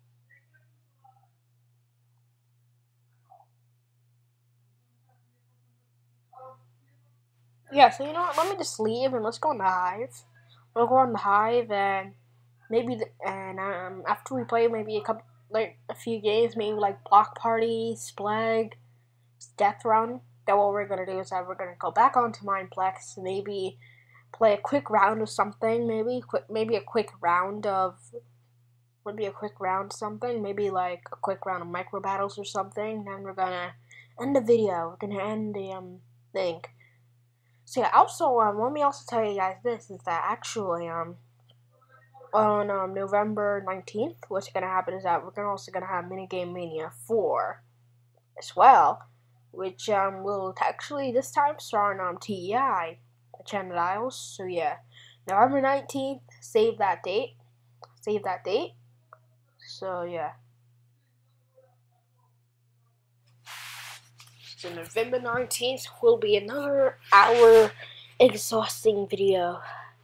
Yeah, so you know what, let me just leave and let's go on the Hive. We'll go on the Hive and maybe, after we play maybe a few games, maybe like Block Party, Splag, Death Run, then what we're gonna do is that we're gonna go back onto Mineplex, maybe play a quick round of something, maybe a quick round of something, maybe like a quick round of micro battles or something. Then we're gonna end the video. We're gonna end the thing. So yeah, also let me also tell you guys this is that actually on November 19th, what's gonna happen is that we're also gonna have Minigame Mania IV as well, which will actually this time start on TEI, Channel Isles. So yeah, November 19th. Save that date. Save that date. So yeah. So November 19th will be another hour exhausting video.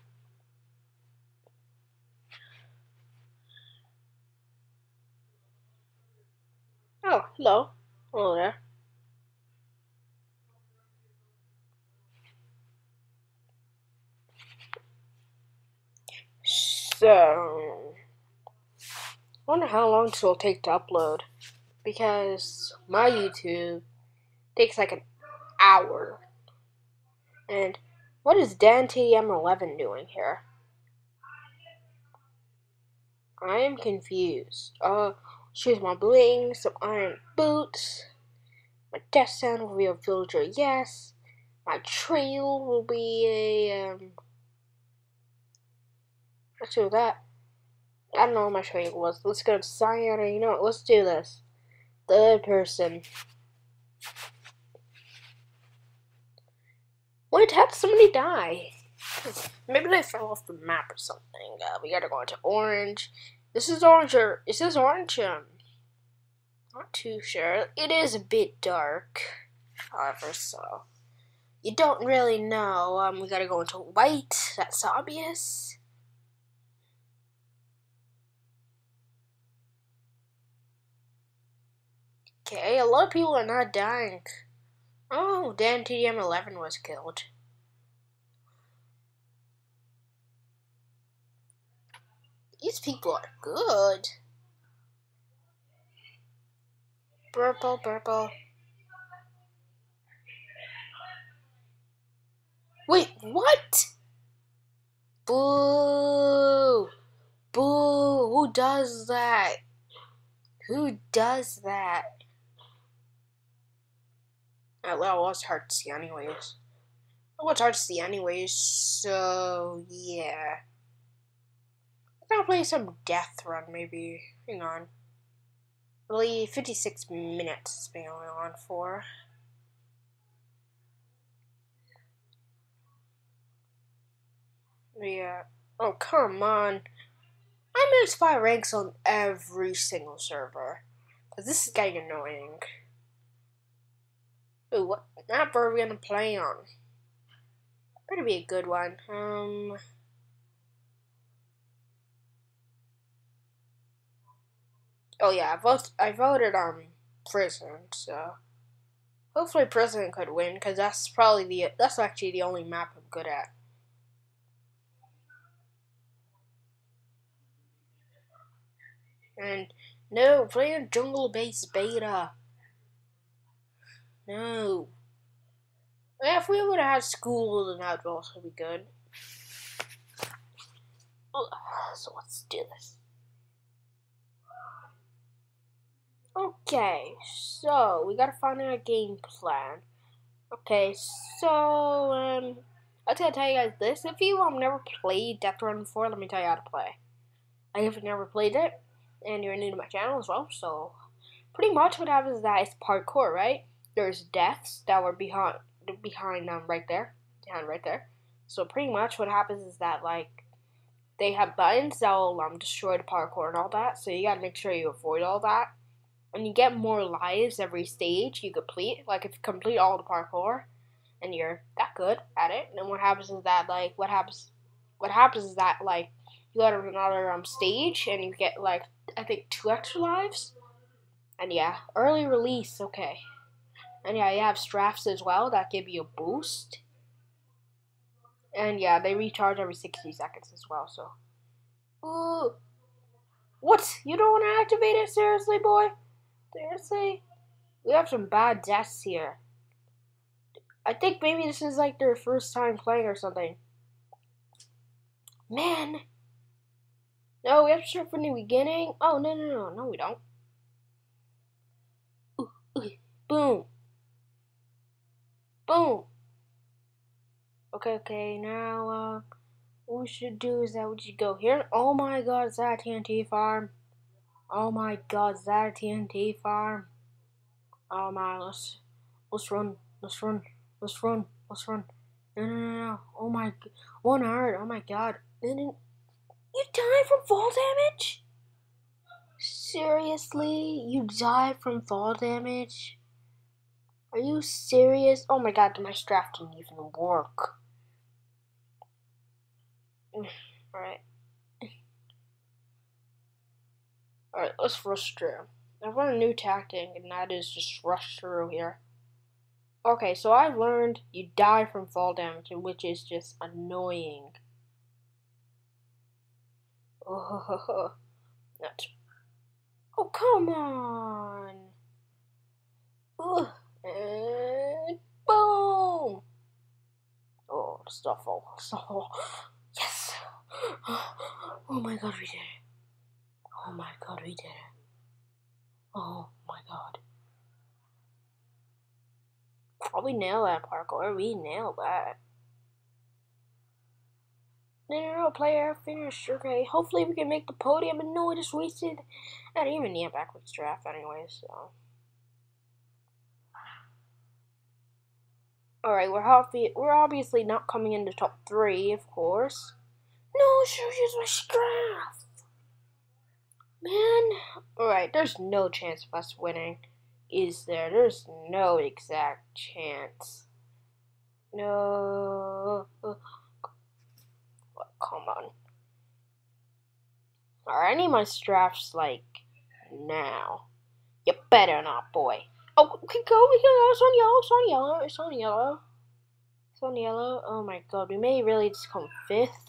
Oh, hello. Hello there. So, I wonder how long this will take to upload. Because my YouTube takes like an hour. And what is DanTM11 doing here? I am confused. Choose my bling, some iron boots. My death sound will be a villager, yes. My trail will be a, let's do that. I don't know what my trail was. Let's go to Cyan, you know what, let's do this. Third person. Wait, how did somebody die? Maybe they fell off the map or something. We gotta go into orange. This is orange, is this orange? Not too sure. It is a bit dark, however, so you don't really know. We gotta go into white. That's obvious. Okay, a lot of people are not dying. Oh, DanTM11 was killed. These people are good. Purple, purple. Wait, what? Boo! Boo! Who does that? Who does that? Well, it was hard to see anyways. It was hard to see anyways, so yeah. I'm gonna play some Death Run maybe. Hang on. Really, 56 minutes it's been going on for. Yeah. Oh, come on. I miss 5 ranks on every single server. Because this is getting annoying. Ooh, what map are we gonna play on? Better be a good one. Oh yeah, I voted on Prison, so hopefully Prison could win, because that's actually the only map I'm good at. And no, playing Jungle Base Beta. No. Yeah, if we would have had school, then that would also be good. So let's do this. Okay, so we gotta find out a game plan. Okay, so I was gonna tell you guys this. If you never played Death Run before, let me tell you how to play. I have never played it, and you're new to my channel as well, so pretty much what happens is that it's parkour, right? There's deaths that were behind right there. Behind right there. So pretty much what happens is that like they have buttons that will destroy the parkour and all that, so you gotta make sure you avoid all that. And you get more lives every stage you complete. Like if you complete all the parkour and you're that good at it, then what happens is that you go to another stage and you get like I think 2 extra lives. And yeah, early release, okay. And yeah, you have strafs as well that give you a boost. And yeah, they recharge every 60 seconds as well, so. Ooh. What? You don't want to activate it? Seriously, boy? Seriously? We have some bad deaths here. I think maybe this is like their first time playing or something. Man. No, we have to start from the beginning. Oh, no. No, we don't. Ooh, ooh. Boom. Boom. Okay, now, what we should do is that we should go here. Oh my god, is that a TNT farm? Oh my god, is that a TNT farm? Oh my, let's run. Let's run. No. Oh my, 1 heart. Oh my god. You die from fall damage? Seriously? You die from fall damage? Are you serious? Oh my god, my strap didn't even work. Alright. Alright, let's rush through. I've learned a new tactic, and that is just rush through here. Okay, so I've learned you die from fall damage, which is just annoying. Oh, nuts. Oh, come on. Ugh. And boom. Oh, stuffle. Yes. Oh my god, we did it. Oh my god, we did it. Oh my god. Oh, we nailed that parkour. We nailed that. No, player finished. Okay, hopefully we can make the podium. And no, I just wasted. I didn't even need a backwards draft anyway, so. Alright, we're obviously not coming in the top 3, of course. No, should use my strength. Man. Alright, there's no chance of us winning. Is there? There's no exact chance. No. Come on. Alright, I need my straps, like, now. You better not, boy. Oh, we can go. It's on yellow. Oh my god, we may really just come 5th.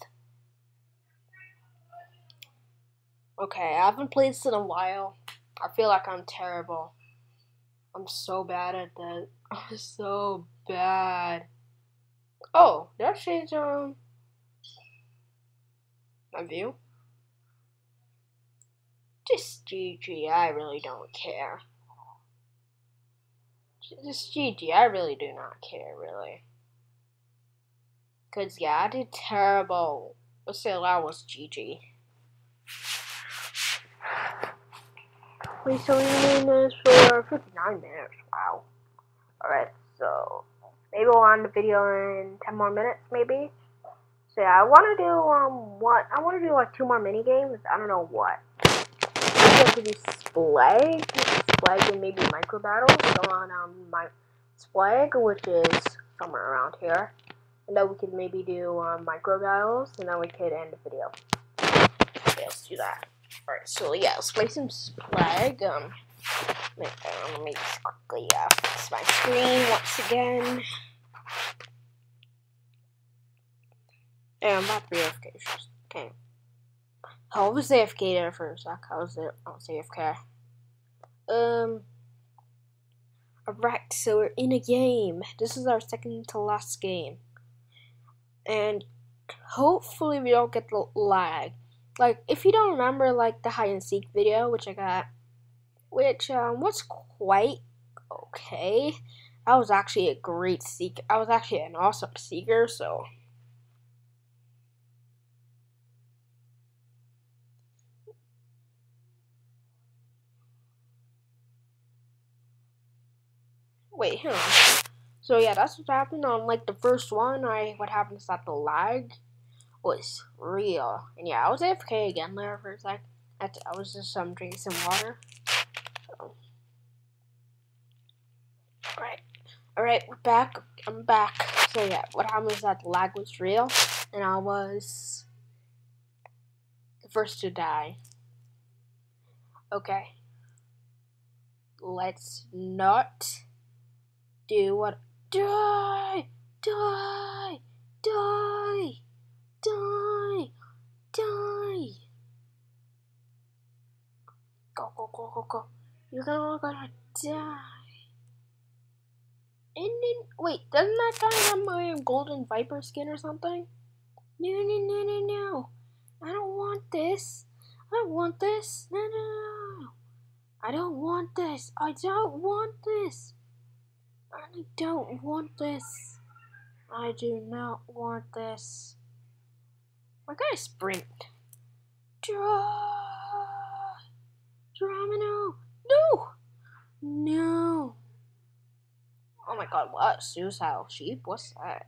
Okay, I haven't played this in a while. I feel like I'm terrible. I'm so bad at that. I'm so bad. Oh, did I change my view? Just GG, I really don't care. Just GG, I really do not care, really. Cause yeah, I did terrible. Let's say that was GG. Wait, so we're doing this for 59 minutes. Wow. Alright, so maybe we'll end the video in 10 more minutes, maybe. So yeah, I want to do I want to do like 2 more mini games. I don't know what. Maybe I have to do Splag, and maybe Micro Battles on my Splag, which is somewhere around here. And then we could maybe do Micro Battles, and then we could end the video. Okay, let's do that. Alright, so yeah, let's play some Splag. Let me just quickly fix my screen once again. And I'm about 3 AFK. Okay. I was AFK there for a sec. I was AFK. Alright, so we're in a game. This is our second to last game. And hopefully we don't get the lag. Like, if you don't remember, like, the hide and seek video, which I got, which was quite okay. I was actually a great seeker. I was actually an awesome seeker, so. Wait, hang on. So yeah, that's what happened on like the first one. What happened is that the lag was real, and yeah, I was AFK again there for a sec. I was just drinking some water. So. Alright, we're back. I'm back. So yeah, what happened is that the lag was real, and I was the first to die. Okay, let's not do what. Die! Die! Die! Die! Die! Go, go, go, go, go. You're gonna die. And then, wait, doesn't that guy have my golden viper skin or something? No, no, no, no, no. I don't want this. I don't want this. No, no, no. I don't want this. I don't want this. I don't want this. I do not want this. Why can't I sprint? Dramino! No! No! Oh my god, what? Suicidal sheep? What's that?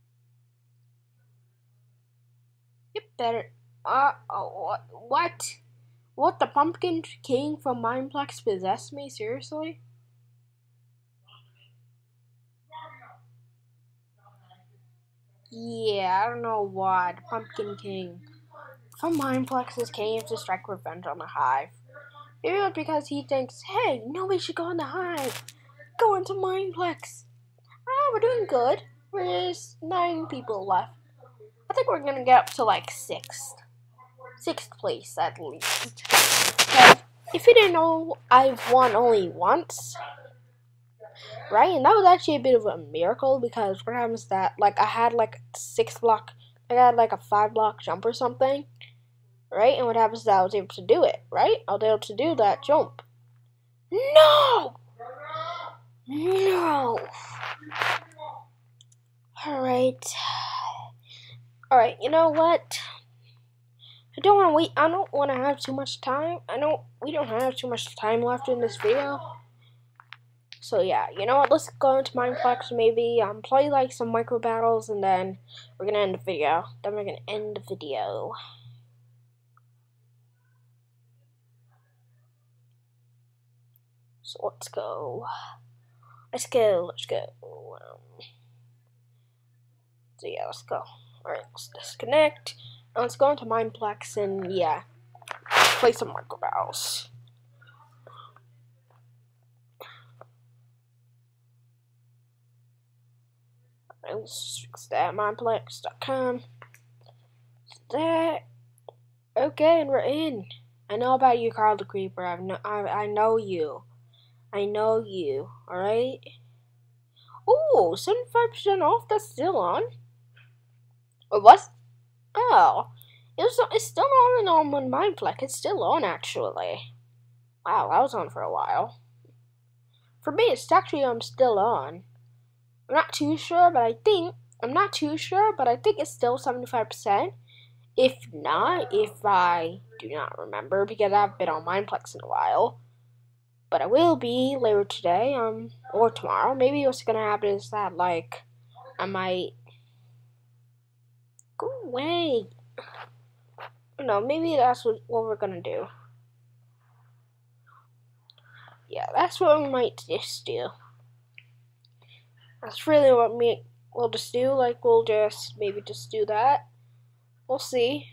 You better. What? What? The Pumpkin King from Mineplex possessed me? Seriously? Yeah, I don't know why. The Pumpkin King from Mineplex came to strike revenge on the Hive. Maybe it's because he thinks, hey, nobody should go in the Hive. Go into Mineplex. Oh, we're doing good. There's 9 people left. I think we're gonna get up to like 6th place at least. Okay. If you didn't know, I've won only once, right? And that was actually a bit of a miracle because what happens is that like I had like 6 block, I had like a 5 block jump or something, right? And what happens is that I was able to do it, right? I was able to do that jump. No! No! Alright, you know what? I don't want to wait. I don't want to have too much time. We don't have too much time left in this video. So yeah, you know what? Let's go into Mineplex. Maybe play like some micro battles, and then we're gonna end the video. So let's go. So yeah, let's go. Alright, let's disconnect. And let's go into Mineplex and yeah, play some micro battles. Alright, let's fix that. Mineplex.com. That. Okay, and we're in. I know about you, Carl the Creeper. I know you. I know you, alright? Oh, 75% off? That's still on? Or what? Oh. It's still on Mineplex. It's still on, actually. Wow, that was on for a while. For me, it's actually still on. I'm not too sure, but I think it's still 75%. If not, if I do not remember, because I haven't been on Mineplex in a while. But I will be later today, or tomorrow. Maybe what's gonna happen is that, like, I might go away. No, maybe that's what we're gonna do. Yeah, that's what we might just do. That's really what we'll just do. Like, we'll just maybe just do that. We'll see.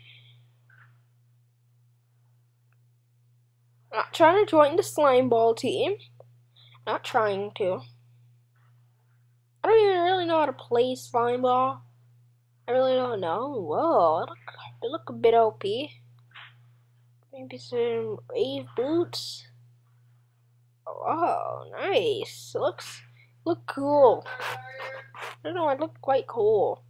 I'm not trying to join the slime ball team. Not trying to. I don't even really know how to play slime ball. I really don't know. Whoa, they look a bit OP. Maybe some wave boots. Oh, nice. Look cool. I don't know, it looked quite cool.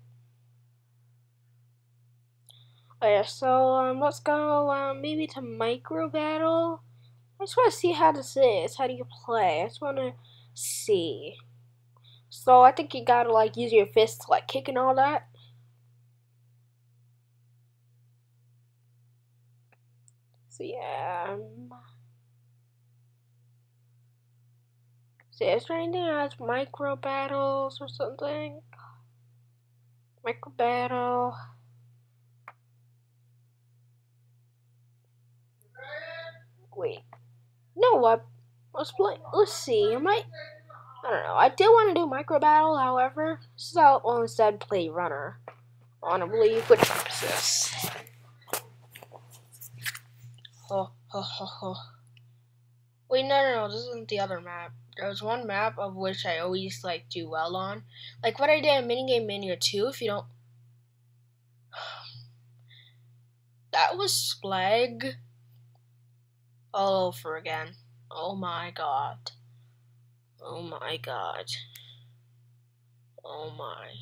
Okay, so let's go maybe to micro battle. I just want to see how this is. How do you play? I just want to see. So I think you gotta like use your fists to like kick and all that. So yeah. So is there anything as micro battles or something? Micro battle. Wait. No, what? Let's play. Let's see. I don't know. I did want to do micro battle, however, so I'll instead play runner. I want to believe which map is this. Oh, ho, ho, ho. Wait, no, this isn't the other map. There was one map of which I always like do well on, like what I did in Minigame Mania II. If you don't, that was Splag all over again. Oh my god. Oh my god. Oh my.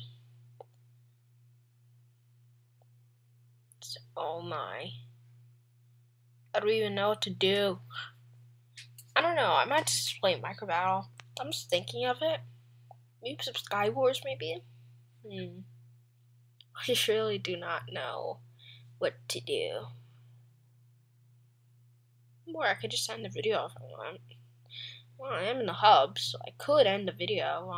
Oh my. I don't even know what to do. I don't know. I might just play micro battle. I'm just thinking of it. Maybe some Sky Wars, maybe. I surely do not know what to do. Or I could just end the video if I want. Well, I am in the hub, so I could end the video.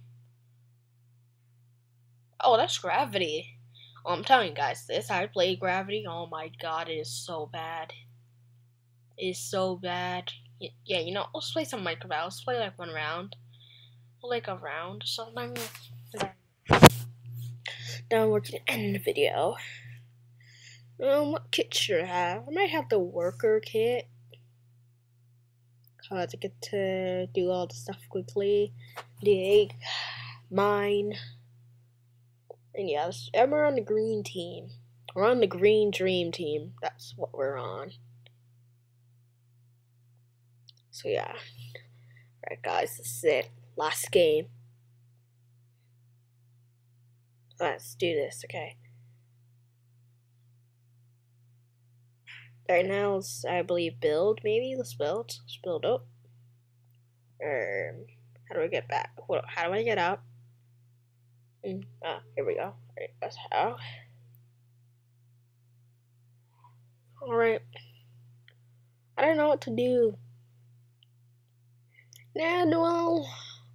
Oh, that's Gravity. Oh, I'm telling you guys, this I play Gravity. Oh my god, it is so bad. It is so bad. Yeah, you know, let's play some micro battle. Let's play like one round. Like a round or something. Then we're gonna end the video. What kit should I have? I might have the worker kit. Cause I get to do all the stuff quickly. Dig, mine. And yes, and we're on the green team. We're on the green dream team. That's what we're on. So yeah. Alright guys, this is it. Last game. Let's do this, okay. Right now, let's, I believe, build, maybe? Let's build. Let's build up. How do I get back? How do I get up? Here we go. Alright, that's how. Alright. I don't know what to do. No.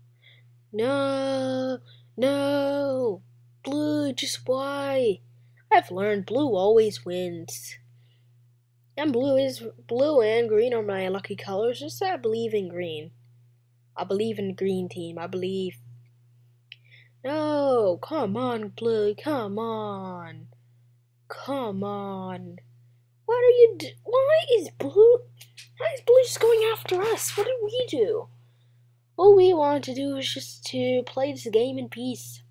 No. Blue, just why? I've learned blue always wins. And blue and green are my lucky colors. Just that I believe in green. I believe in the green team. I believe. No, come on, blue. Come on. Come on. What are you Why is blue just going after us? What did we do? All we wanted to do was just to play this game in peace.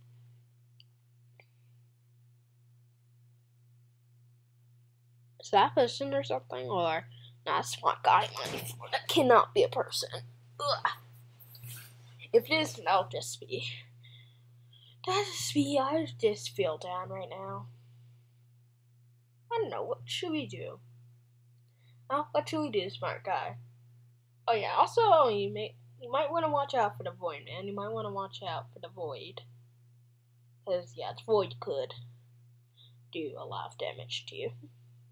Is that a person or something? Or not a smart guy? That cannot be a person. Ugh. If this, that'll just be. I just feel down right now. I don't know, what should we do? Huh? What should we do, smart guy? Oh yeah, also, you might want to watch out for the void, man. You might want to watch out for the void. Because, yeah, the void could do a lot of damage to you.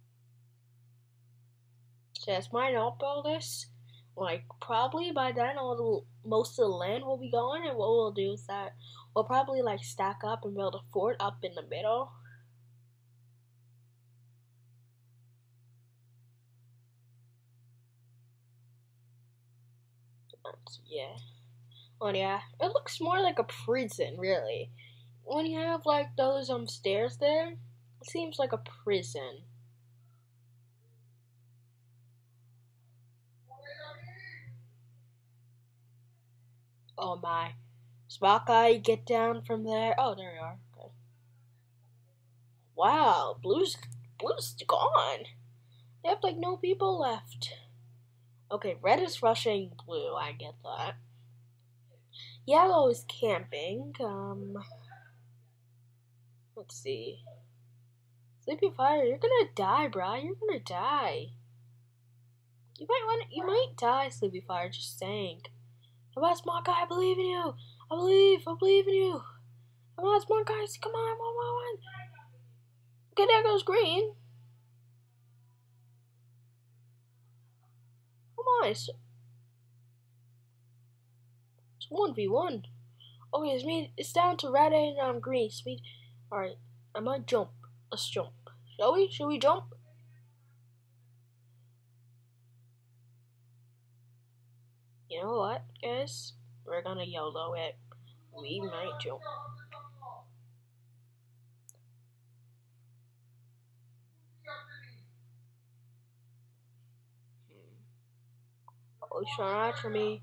So as my build this, like, probably by then most of the land will be gone, and what we'll do is that we'll probably, like, stack up and build a fort up in the middle. Yeah. Oh yeah, it looks more like a prison, really. When you have like those stairs there, it seems like a prison. Oh my. Spot guy, get down from there. Oh, there you are. Okay. Wow, blue's gone. They have like no people left. Okay, red is rushing blue, I get that. Yellow is camping. Let's see. Sleepy Fire, you're gonna die, brah. You're gonna die. You might die, Sleepy Fire, just saying. Come on, smart guy, I believe in you. I believe in you. Come on, smart guys, come on. Okay, there goes green. Come on, it's 1v1. Okay, it's down to red and green. Speed. Alright, I might jump. Let's jump. Shall we? Should we jump? You know what, guys? We're gonna YOLO it. We might jump. Oh, it's not for me.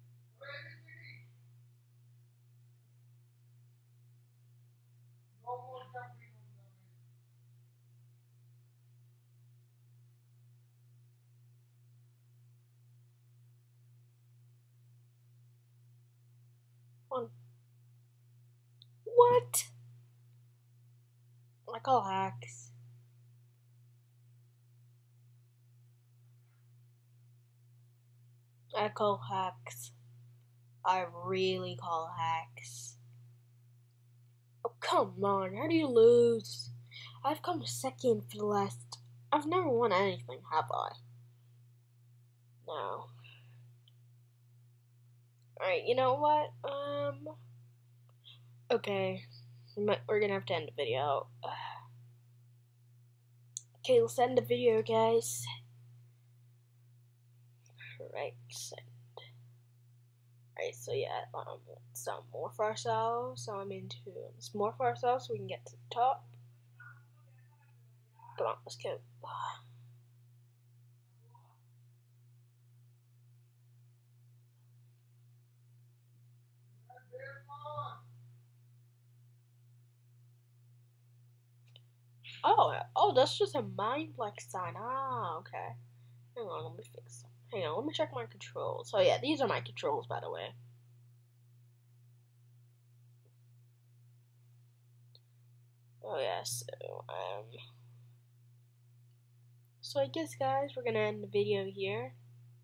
Come on. What? I call hacks. I call hacks. I really call hacks. Oh, come on, how do you lose? I've come second for the last. I've never won anything, have I? No. Alright, you know what? Okay. We're gonna have to end the video. Okay, let's end the video, guys. Alright, send. Alright, so yeah, some more for ourselves. So I'm into some more for ourselves so we can get to the top. Come on, let's go. Oh, that's just a mind black sign. Ah, okay. Hang on, let me fix them. Hang on, let me check my controls. So yeah, these are my controls, by the way. Oh yeah, so I guess guys, we're gonna end the video here.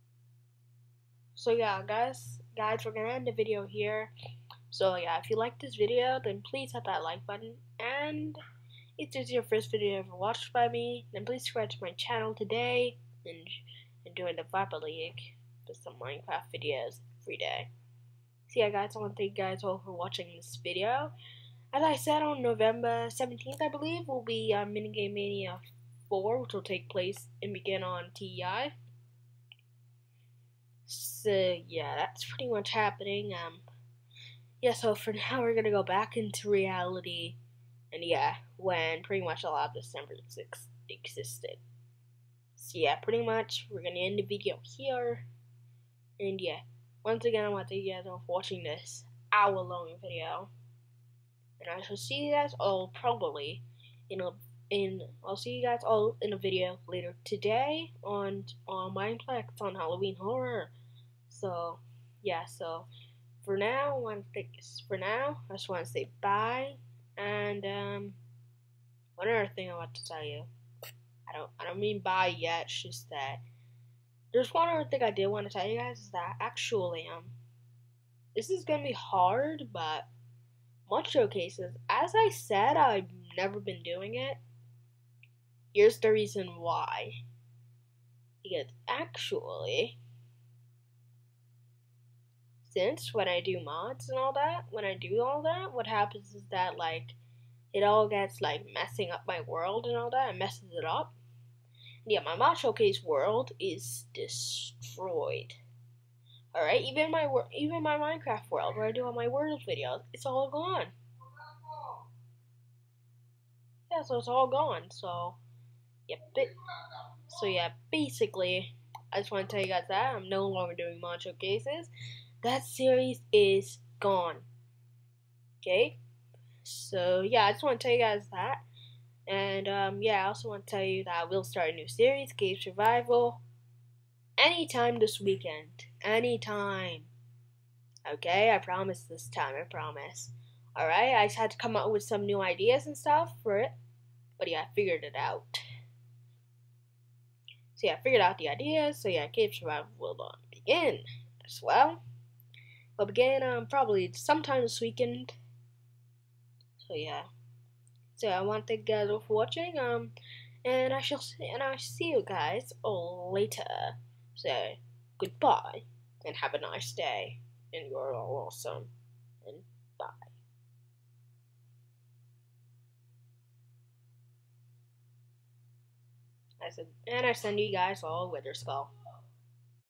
So yeah, guys, we're gonna end the video here. So yeah, if you like this video, then please hit that like button. And if this is your first video ever watched by me, then please subscribe to my channel today and join the Viper League for some Minecraft videos every day. So yeah, guys, I want to thank you guys all for watching this video. As I said, on November 17th, I believe, will be Minigame Mania 4, which will take place and begin on TEI. So yeah, that's pretty much happening. Yeah, so for now we're gonna go back into reality, and yeah, when pretty much a lot of December 6th existed. So yeah, pretty much we're gonna end the video here, and yeah, once again I want to thank you guys all for watching this hour-long video, and I shall see you guys all probably I'll see you guys all in a video later today on Mineplex on Halloween Horror. So yeah, so for now, I just want to say bye. And one other thing I want to tell you. I don't mean bye yet. It's just that there's one other thing I did want to tell you guys is that actually this is gonna be hard, but mod showcases. As I said, I've never been doing it. Here's the reason why. Because actually, since when I do mods and all that, what happens is that like it all gets like messing up my world and all that, and messes it up. And yeah, my mod showcase world is destroyed. All right, even my Minecraft world where I do all my world videos, it's all gone. Yeah, so it's all gone. Yeah, basically, I just want to tell you guys that I'm no longer doing mod showcases. That series is gone. Okay, so yeah, I just want to tell you guys that. And yeah, I also want to tell you that we'll start a new series, Cave Survival, anytime this weekend. Anytime. Okay, I promise this time, I promise. Alright, I just had to come up with some new ideas and stuff for it. But yeah, I figured it out. So yeah, I figured out the ideas. So yeah, Cave Survival will begin as well. We'll begin probably sometime this weekend. So yeah. So I want to thank you guys all for watching. And I see you guys all later. So goodbye and have a nice day. And you're all awesome. And bye. I send you guys all Wither Skull.